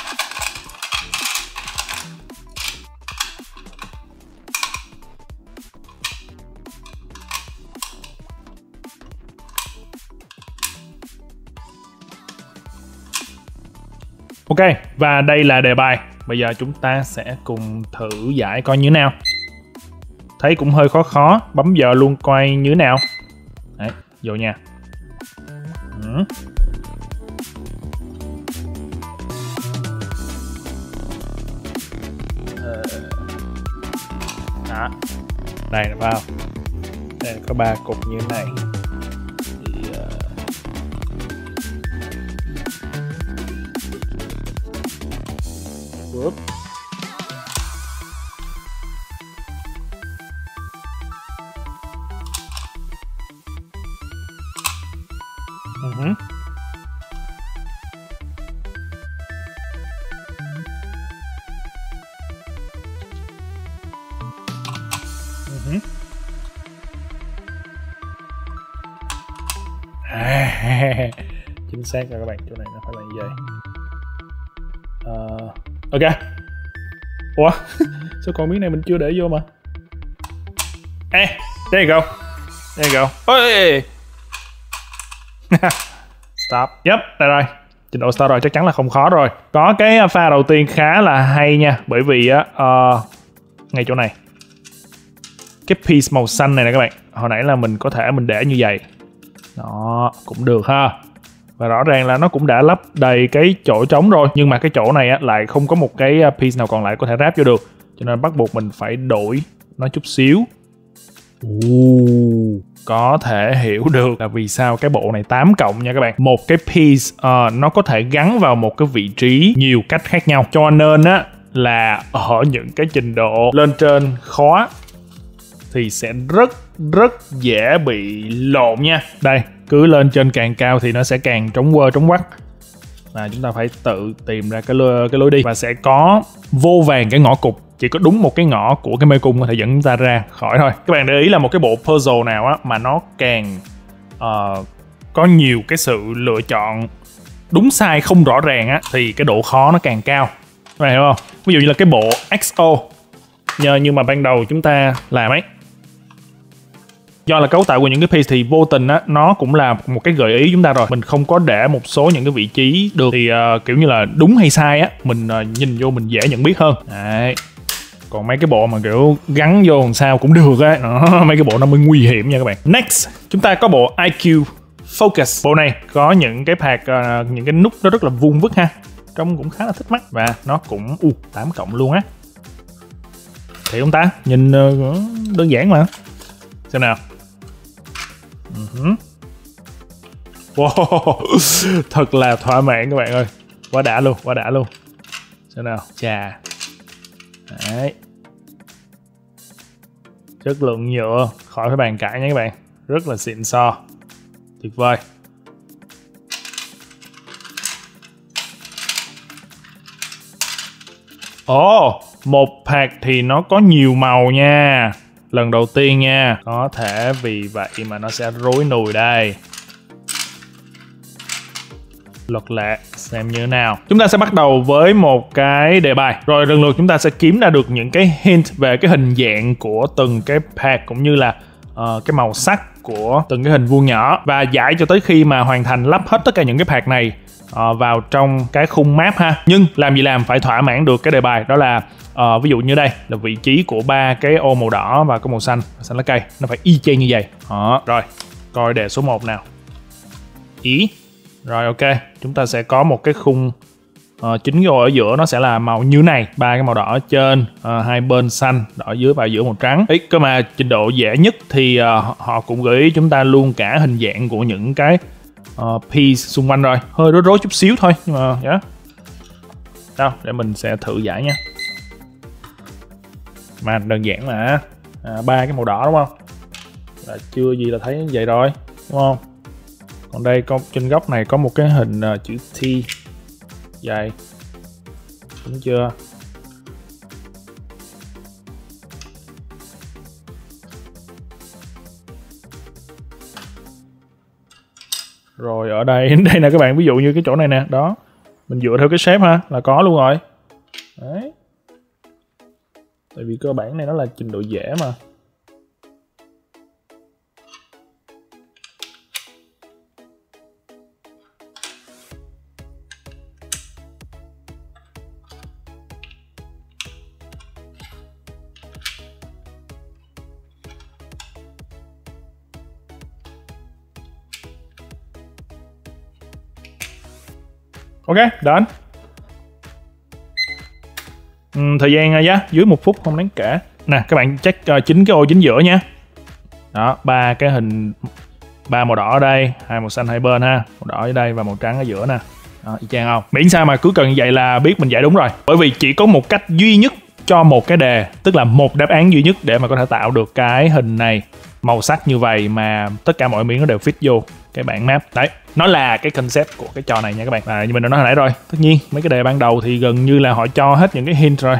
Ok, và đây là đề bài. Bây giờ chúng ta sẽ cùng thử giải coi như thế nào. Thấy cũng hơi khó, bấm giờ luôn coi như thế nào. Đấy, vô nha. Đó. Đây là vào. Đây có 3 cục như thế này. Whoop. Chính xác rồi các bạn, chỗ này nó phải là như vậy. Ok. Ủa sao còn miếng này mình chưa để vô mà. There you go. Ôi. Stop. Yep, đây rồi. Trình độ start rồi, chắc chắn là không khó rồi. Có cái pha đầu tiên khá là hay nha, bởi vì ngay chỗ này cái piece màu xanh này nè các bạn, hồi nãy là mình có thể mình để như vậy. Đó, cũng được ha. Và rõ ràng là nó cũng đã lấp đầy cái chỗ trống rồi, nhưng mà cái chỗ này á, lại không có một cái piece nào còn lại có thể ráp vô được, cho nên bắt buộc mình phải đổi nó chút xíu. Có thể hiểu được là vì sao cái bộ này 8 cộng nha các bạn. Một cái piece nó có thể gắn vào một cái vị trí nhiều cách khác nhau, cho nên á là ở những cái trình độ lên trên khó thì sẽ rất dễ bị lộn nha. Đây, cứ lên trên càng cao thì nó sẽ càng trống quơ trống quắc. Và chúng ta phải tự tìm ra cái lối đi. Và sẽ có vô vàn cái ngõ cụt. Chỉ có đúng một cái ngõ của cái mê cung có thể dẫn chúng ta ra khỏi thôi. Các bạn để ý là một cái bộ puzzle nào á mà nó càng có nhiều cái sự lựa chọn đúng sai không rõ ràng á, thì cái độ khó nó càng cao. Các bạn hiểu không? Ví dụ như là cái bộ XO nhưng mà ban đầu chúng ta làm ấy, do là cấu tạo của những cái piece thì vô tình á, nó cũng là một cái gợi ý chúng ta rồi. Mình không có để một số những cái vị trí được thì kiểu như là đúng hay sai á, mình nhìn vô mình dễ nhận biết hơn. Đấy. Còn mấy cái bộ mà kiểu gắn vô làm sao cũng được á, mấy cái bộ nó mới nguy hiểm nha các bạn. Next, chúng ta có bộ IQ Focus. Bộ này có những cái pad, những cái nút nó rất là vuông vức ha. Trông cũng khá là thích mắt và nó cũng 8 cộng luôn á. Thì không ta? Nhìn đơn giản mà. Xem nào. Wow, thật là thỏa mãn các bạn ơi. Quá đã luôn. Xem nào. Chà. Đấy. Chất lượng nhựa khỏi phải bàn cãi nha các bạn. Rất là xịn xò. Tuyệt vời. Một pad thì nó có nhiều màu nha. Lần đầu tiên nha. Có thể vì vậy mà nó sẽ rối nùi đây. Luật lệ xem như thế nào. Chúng ta sẽ bắt đầu với một cái đề bài. Rồi lần lượt chúng ta sẽ kiếm ra được những cái hint về cái hình dạng của từng cái pad, cũng như là cái màu sắc của từng cái hình vuông nhỏ. Và giải cho tới khi mà hoàn thành lắp hết tất cả những cái pad này vào trong cái khung map ha. Nhưng làm gì làm phải thỏa mãn được cái đề bài, đó là ví dụ như đây là vị trí của 3 cái ô màu đỏ và cái màu xanh lá cây, nó phải y chang như vậy. Rồi coi đề số 1 nào. Ý. Rồi ok, chúng ta sẽ có một cái khung chính ô ở giữa, nó sẽ là màu như này, 3 cái màu đỏ ở trên, 2 bên xanh, đỏ dưới và giữa màu trắng. Cơ mà trình độ dễ nhất thì họ cũng gợi ý chúng ta luôn cả hình dạng của những cái piece xung quanh rồi. Hơi rối rối chút xíu thôi, nhưng mà đâu để mình sẽ thử giải nha. Mà đơn giản là 3 cái màu đỏ đúng không? Là chưa gì là thấy vậy rồi, đúng không? Còn đây có trên góc này có một cái hình chữ T vậy, đúng chưa? Rồi ở đây đây nè các bạn, ví dụ như cái chỗ này nè, đó mình dựa theo cái shape ha là có luôn rồi đấy, tại vì cơ bản này nó là trình độ dễ mà. Ok, done. Thời gian dưới 1 phút không đáng kể. Nè, các bạn check chính cái ô chính giữa nha. Đó, 3 cái hình, 3 màu đỏ ở đây, 2 màu xanh hai bên ha, màu đỏ ở đây và màu trắng ở giữa nè. Đó, y chang không? Miễn sao mà cứ cần như vậy là biết mình giải đúng rồi. Bởi vì chỉ có một cách duy nhất cho một cái đề, tức là một đáp án duy nhất để mà có thể tạo được cái hình này màu sắc như vậy mà tất cả mọi miếng nó đều fit vô cái bảng map. Đấy, nó là cái concept của cái trò này nha các bạn. Như mình đã nói hồi nãy rồi, tất nhiên mấy cái đề ban đầu thì gần như là họ cho hết những cái hint rồi.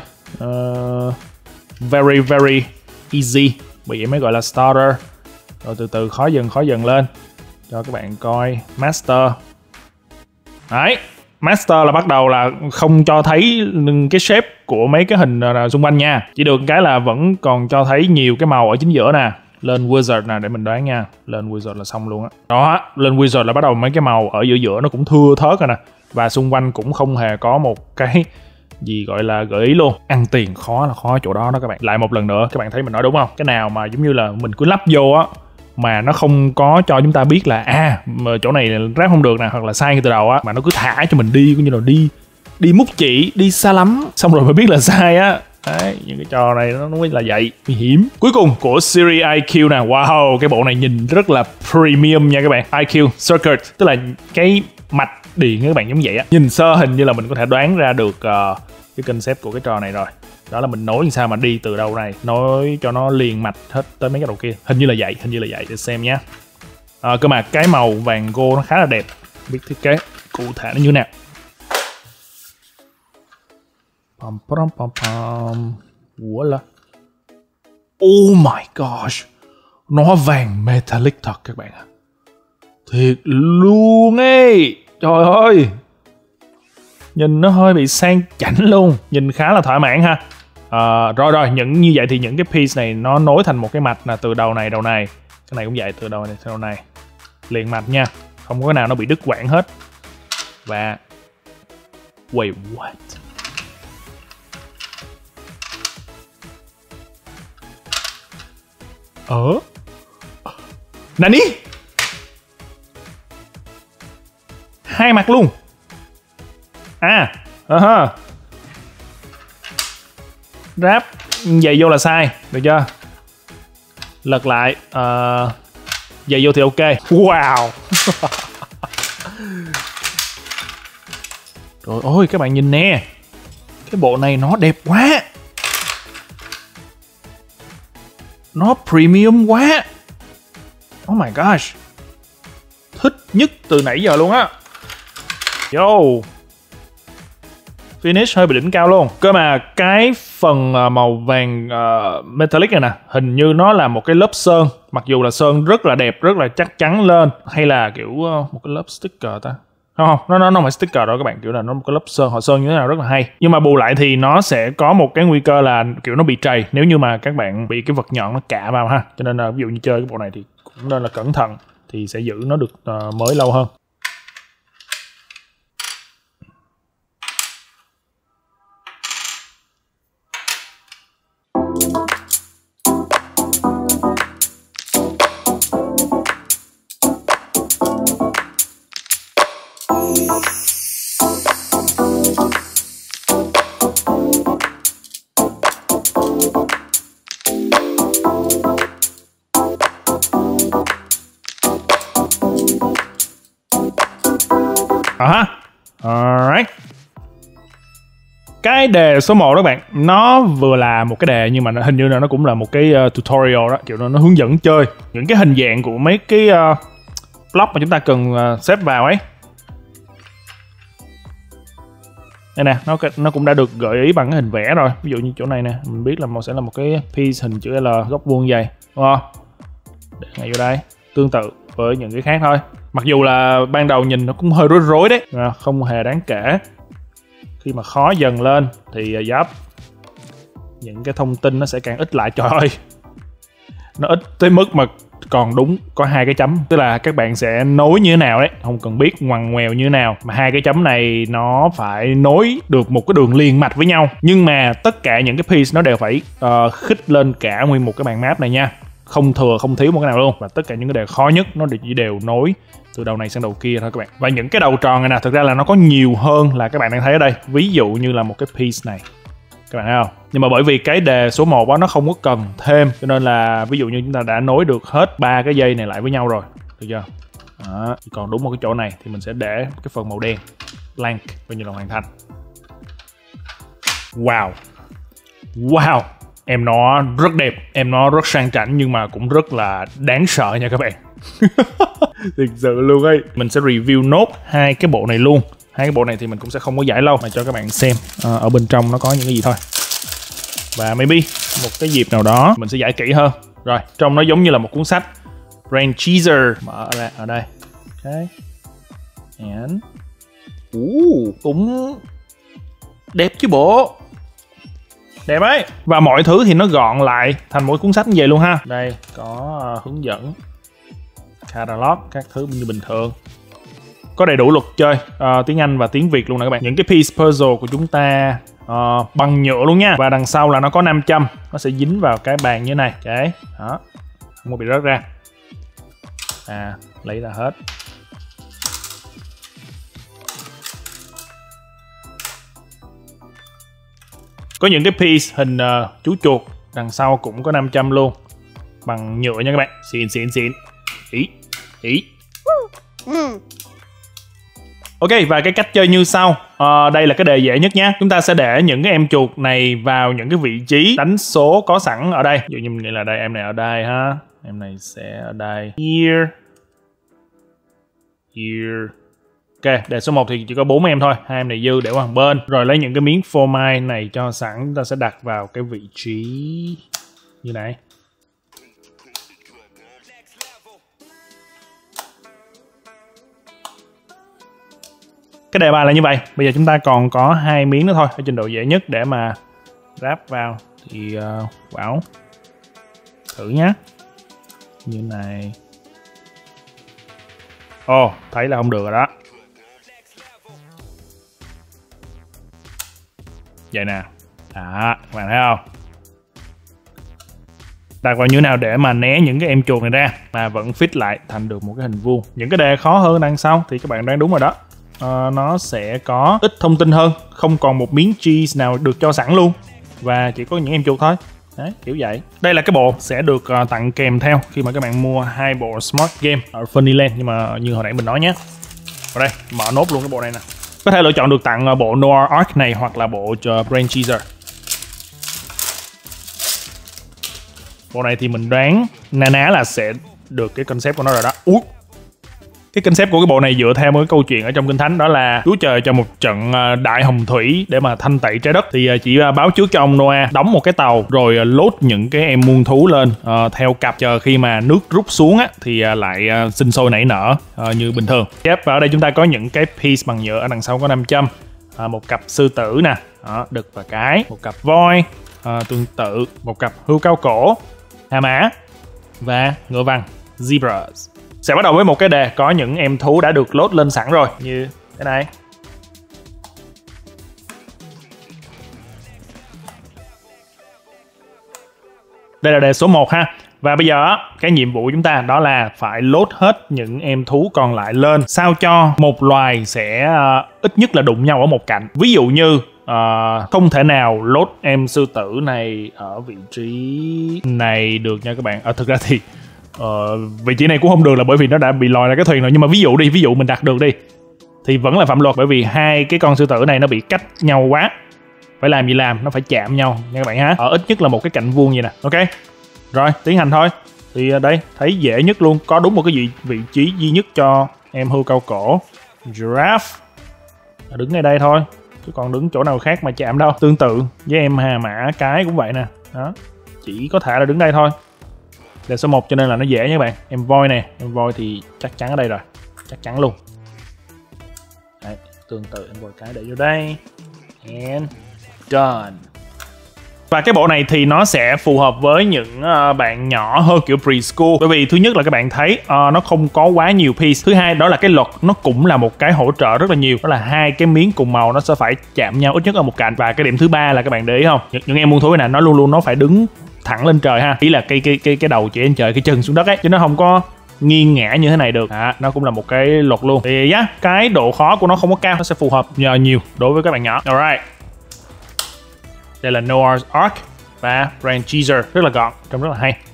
Very very easy, bởi vậy mới gọi là starter. Rồi từ từ khó dần lên cho các bạn coi. Master. Đấy, Master là bắt đầu là không cho thấy cái shape của mấy cái hình xung quanh nha. Chỉ được cái là vẫn còn cho thấy nhiều cái màu ở chính giữa nè. Lên Wizard nè, để mình đoán nha. Lên Wizard là xong luôn á. Đó, lên Wizard là bắt đầu mấy cái màu ở giữa nó cũng thưa thớt rồi nè. Và xung quanh cũng không hề có một cái gì gọi là gợi ý luôn. Ăn tiền khó là khó chỗ đó đó các bạn. Lại một lần nữa, các bạn thấy mình nói đúng không? Cái nào mà giống như là mình cứ lắp vô á, mà nó không có cho chúng ta biết là mà chỗ này ráp không được nè, hoặc là sai ngay từ đầu á, mà nó cứ thả cho mình đi, cũng như là đi múc chỉ, đi xa lắm, xong rồi mới biết là sai á. Đấy, những cái trò này nó mới là vậy, nguy hiểm. Cuối cùng của series IQ nè, wow, cái bộ này nhìn rất là premium nha các bạn. IQ Circuit, tức là cái mạch điện các bạn, giống vậy á. Nhìn sơ hình như là mình có thể đoán ra được cái concept của cái trò này rồi. Đó là mình nối làm sao mà đi từ đầu này, nối cho nó liền mạch hết tới mấy cái đầu kia. Hình như là vậy, để xem nhé. Cơ mà cái màu vàng gold nó khá là đẹp. Biết thiết kế cụ thể nó như nào. Ủa là oh my gosh, nó vàng metallic thật các bạn ạ. Thiệt luôn ấy. Trời ơi, nhìn nó hơi bị sang chảnh luôn, nhìn khá là thỏa mãn ha. Rồi những như vậy thì những cái piece này nó nối thành một cái mạch là từ đầu này. Cái này cũng vậy, từ đầu này đầu này liền mạch nha, không có cái nào nó bị đứt quãng hết. Và wait, what? Nani? Hai mặt luôn. Ráp giày vô là sai, được chưa? Lật lại, giày vô thì ok. Wow. Trời ơi các bạn nhìn nè, cái bộ này nó đẹp quá, nó premium quá. Oh my gosh, thích nhất từ nãy giờ luôn á. Yo, finish hơi bị đỉnh cao luôn. Cơ mà cái phần màu vàng metallic này nè, hình như nó là một cái lớp sơn. Mặc dù là sơn rất là đẹp, rất là chắc chắn lên. Hay là kiểu một cái lớp sticker ta? Không, nó không phải sticker đâu các bạn. Kiểu là nó một cái lớp sơn, họ sơn như thế nào rất là hay. Nhưng mà bù lại thì nó sẽ có một cái nguy cơ là kiểu nó bị trầy nếu như mà các bạn bị cái vật nhọn nó cạ vào ha. Cho nên là ví dụ như chơi cái bộ này thì cũng nên là cẩn thận, thì sẽ giữ nó được mới lâu hơn. Alright. Cái đề số 1 đó các bạn, nó vừa là một cái đề nhưng mà hình như là nó cũng là một cái tutorial đó, kiểu nó hướng dẫn chơi những cái hình dạng của mấy cái block mà chúng ta cần xếp vào ấy. Đây nè, nó cũng đã được gợi ý bằng cái hình vẽ rồi. Ví dụ như chỗ này nè, mình biết là sẽ là một cái piece hình chữ L góc vuông dày, đúng không? Để ngay vô đây, tương tự với những cái khác thôi. Mặc dù là ban đầu nhìn nó cũng hơi rối rối đấy, không hề đáng kể. Khi mà khó dần lên thì những cái thông tin nó sẽ càng ít lại. Trời ơi, nó ít tới mức mà còn đúng có 2 cái chấm, tức là các bạn sẽ nối như thế nào đấy, không cần biết ngoằn ngoèo như thế nào, mà 2 cái chấm này nó phải nối được một cái đường liền mạch với nhau. Nhưng mà tất cả những cái piece nó đều phải khích lên cả nguyên một cái bàn map này nha, không thừa không thiếu một cái nào luôn. Và tất cả những cái đề khó nhất nó chỉ đều nối từ đầu này sang đầu kia thôi các bạn. Và những cái đầu tròn này nè, thực ra là nó có nhiều hơn là các bạn đang thấy ở đây. Ví dụ như là một cái piece này, các bạn thấy không? Nhưng mà bởi vì cái đề số 1 đó nó không có cần thêm, cho nên là ví dụ như chúng ta đã nối được hết 3 cái dây này lại với nhau rồi, được chưa? Đó. Còn đúng một cái chỗ này thì mình sẽ để cái phần màu đen blank, coi như là hoàn thành. Wow, em nó rất đẹp, em nó rất sang chảnh nhưng mà cũng rất là đáng sợ nha các bạn. Thực sự luôn ấy. Mình sẽ review nốt 2 cái bộ này luôn. 2 cái bộ này thì mình cũng sẽ không có giải lâu mà cho các bạn xem ở bên trong nó có những cái gì thôi. Và maybe một cái dịp nào đó mình sẽ giải kỹ hơn. Rồi, trong nó giống như là một cuốn sách. Rancheser mở ra ở đây. Ok. And cũng đẹp chứ bộ. Đẹp ấy. Và mọi thứ thì nó gọn lại thành một cuốn sách như vậy luôn ha. Đây có hướng dẫn, catalog, các thứ như bình thường. Có đầy đủ luật chơi tiếng Anh và tiếng Việt luôn nè các bạn. Những cái piece puzzle của chúng ta bằng nhựa luôn nha. Và đằng sau là nó có 500, nó sẽ dính vào cái bàn như thế này. Đấy, đó, không có bị rớt ra. Lấy ra hết. Có những cái piece hình chú chuột đằng sau cũng có 500 luôn, bằng nhựa nha các bạn. Xịn. Ý. Ok, và cái cách chơi như sau. Đây là cái đề dễ nhất nhé. Chúng ta sẽ để những cái em chuột này vào những cái vị trí đánh số có sẵn ở đây. Ví dụ như mình nghĩ là đây, em này ở đây ha, em này sẽ ở đây. Here. Ok, đề số 1 thì chỉ có 4 em thôi, 2 em này dư để qua một bên. Rồi lấy những cái miếng phô mai này cho sẵn, chúng ta sẽ đặt vào cái vị trí như này. Cái đề bài là như vậy. Bây giờ chúng ta còn có 2 miếng nữa thôi, ở trình độ dễ nhất để mà ráp vào. Thì Bảo thử nhá. Như này. Thấy là không được rồi đó. Vậy nè. Đó, các bạn thấy không? Đặt vào như thế nào để mà né những cái em chuột này ra mà vẫn fit lại thành được một cái hình vuông. Những cái đề khó hơn đằng sau thì các bạn đoán đúng rồi đó. Nó sẽ có ít thông tin hơn, không còn một miếng cheese nào được cho sẵn luôn, và chỉ có những em chuột thôi. Đấy, kiểu vậy. Đây là cái bộ sẽ được tặng kèm theo khi mà các bạn mua 2 bộ Smart Game ở Funnyland, nhưng mà như hồi nãy mình nói nhé. Ở đây, mở nốt luôn cái bộ này nè. Có thể lựa chọn được tặng bộ Noir Arc này hoặc là bộ Rancheser. Bộ này thì mình đoán na ná là sẽ được cái concept của nó rồi đó. Cái concept của cái bộ này dựa theo một cái câu chuyện ở trong Kinh Thánh, đó là Chúa trời cho một trận đại hồng thủy để mà thanh tẩy trái đất, thì chỉ báo trước cho ông Noah đóng một cái tàu rồi lốt những cái em muôn thú lên theo cặp, chờ khi mà nước rút xuống á thì lại sinh sôi nảy nở như bình thường. Và ở đây chúng ta có những cái piece bằng nhựa, ở đằng sau có 500, một cặp sư tử nè, đực và cái, một cặp voi tương tự, một cặp hươu cao cổ, hà mã và ngựa vằn zebras. Sẽ bắt đầu với một cái đề có những em thú đã được load lên sẵn rồi, như thế này. Đây là đề số 1 ha. Và bây giờ cái nhiệm vụ của chúng ta đó là phải load hết những em thú còn lại lên, sao cho một loài sẽ ít nhất là đụng nhau ở một cạnh. Ví dụ như không thể nào load em sư tử này ở vị trí này được nha các bạn. Thực ra thì vị trí này cũng không được là bởi vì nó đã bị lòi ra cái thuyền rồi. Nhưng mà ví dụ mình đặt được đi thì vẫn là phạm luật, bởi vì hai cái con sư tử này nó bị cách nhau quá. Phải làm gì làm, nó phải chạm nhau nha các bạn ha. Ở ít nhất là một cái cạnh vuông vậy nè. Ok, rồi tiến hành thôi. Thì đây thấy dễ nhất luôn, có đúng một cái vị trí duy nhất cho em hươu cao cổ giraffe, đứng ngay đây thôi chứ còn đứng chỗ nào khác mà chạm đâu. Tương tự với em hà mã cái cũng vậy nè, đó chỉ có thể là đứng đây thôi. Là số 1 cho nên là nó dễ nha các bạn. Em voi nè, em voi thì chắc chắn ở đây rồi, chắc chắn luôn. Đấy, tương tự em voi cái để vô đây and done. Và cái bộ này thì nó sẽ phù hợp với những bạn nhỏ hơn kiểu preschool. Bởi vì thứ nhất là các bạn thấy nó không có quá nhiều piece. Thứ hai đó là cái luật nó cũng là một cái hỗ trợ rất là nhiều. Đó là hai cái miếng cùng màu nó sẽ phải chạm nhau ít nhất ở một cạnh. Và cái điểm thứ ba là các bạn để ý không? Những em muôn thú này nó luôn luôn nó phải đứng thẳng lên trời ha. Ý là cái đầu chỉ lên trời, cái chân xuống đất ấy, chứ nó không có nghiêng ngã như thế này được. Nó cũng là một cái luật luôn. Thì cái độ khó của nó không có cao, nó sẽ phù hợp nhờ nhiều đối với các bạn nhỏ. Alright. Đây là Noah's Ark và Brand Cheeser, rất là gọn, trông rất là hay.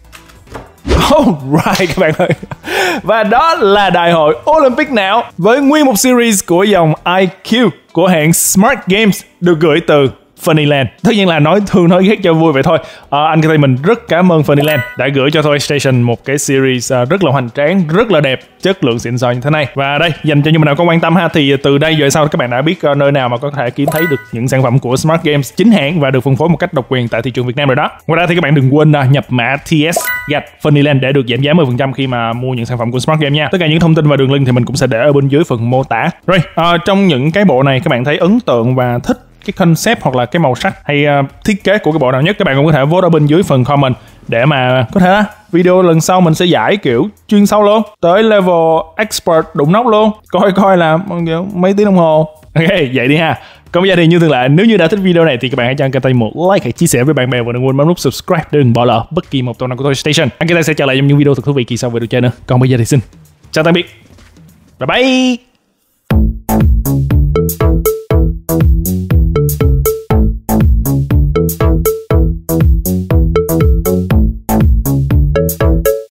Alright các bạn ơi. Và đó là đại hội Olympic não với nguyên một series của dòng IQ của hãng Smart Games được gửi từ Funnyland. Tất nhiên là nói thương nói ghét cho vui vậy thôi. Anh Cây mình rất cảm ơn Funnyland đã gửi cho Toy Station một cái series rất là hoành tráng, rất là đẹp, chất lượng xịn sò như thế này. Và đây, dành cho những bạn nào có quan tâm ha, thì từ đây về sau các bạn đã biết nơi nào mà có thể kiếm thấy được những sản phẩm của Smart Games chính hãng và được phân phối một cách độc quyền tại thị trường Việt Nam rồi đó. Ngoài ra thì các bạn đừng quên nhập mã TS-Funnyland để được giảm giá 10% khi mà mua những sản phẩm của Smart Games nha. Tất cả những thông tin và đường link thì mình cũng sẽ để ở bên dưới phần mô tả. Rồi, trong những cái bộ này các bạn thấy ấn tượng và thích cái concept hoặc là cái màu sắc hay thiết kế của cái bộ nào nhất, các bạn cũng có thể vote ở bên dưới phần comment để mà có thể video lần sau mình sẽ giải kiểu chuyên sâu luôn, tới level expert đụng nóc luôn, coi là mấy tiếng đồng hồ. Ok, vậy đi ha. Còn bây giờ thì như thường lệ, nếu như đã thích video này thì các bạn hãy cho anh Cây một like, hãy chia sẻ với bạn bè và đừng quên bấm nút subscribe để đừng bỏ lỡ bất kỳ một tập nào của Toy Station. Anh Cây sẽ trở lại trong những video thật thú vị kỳ sau về đồ chơi nữa. Còn bây giờ thì xin chào tạm biệt, bye bye.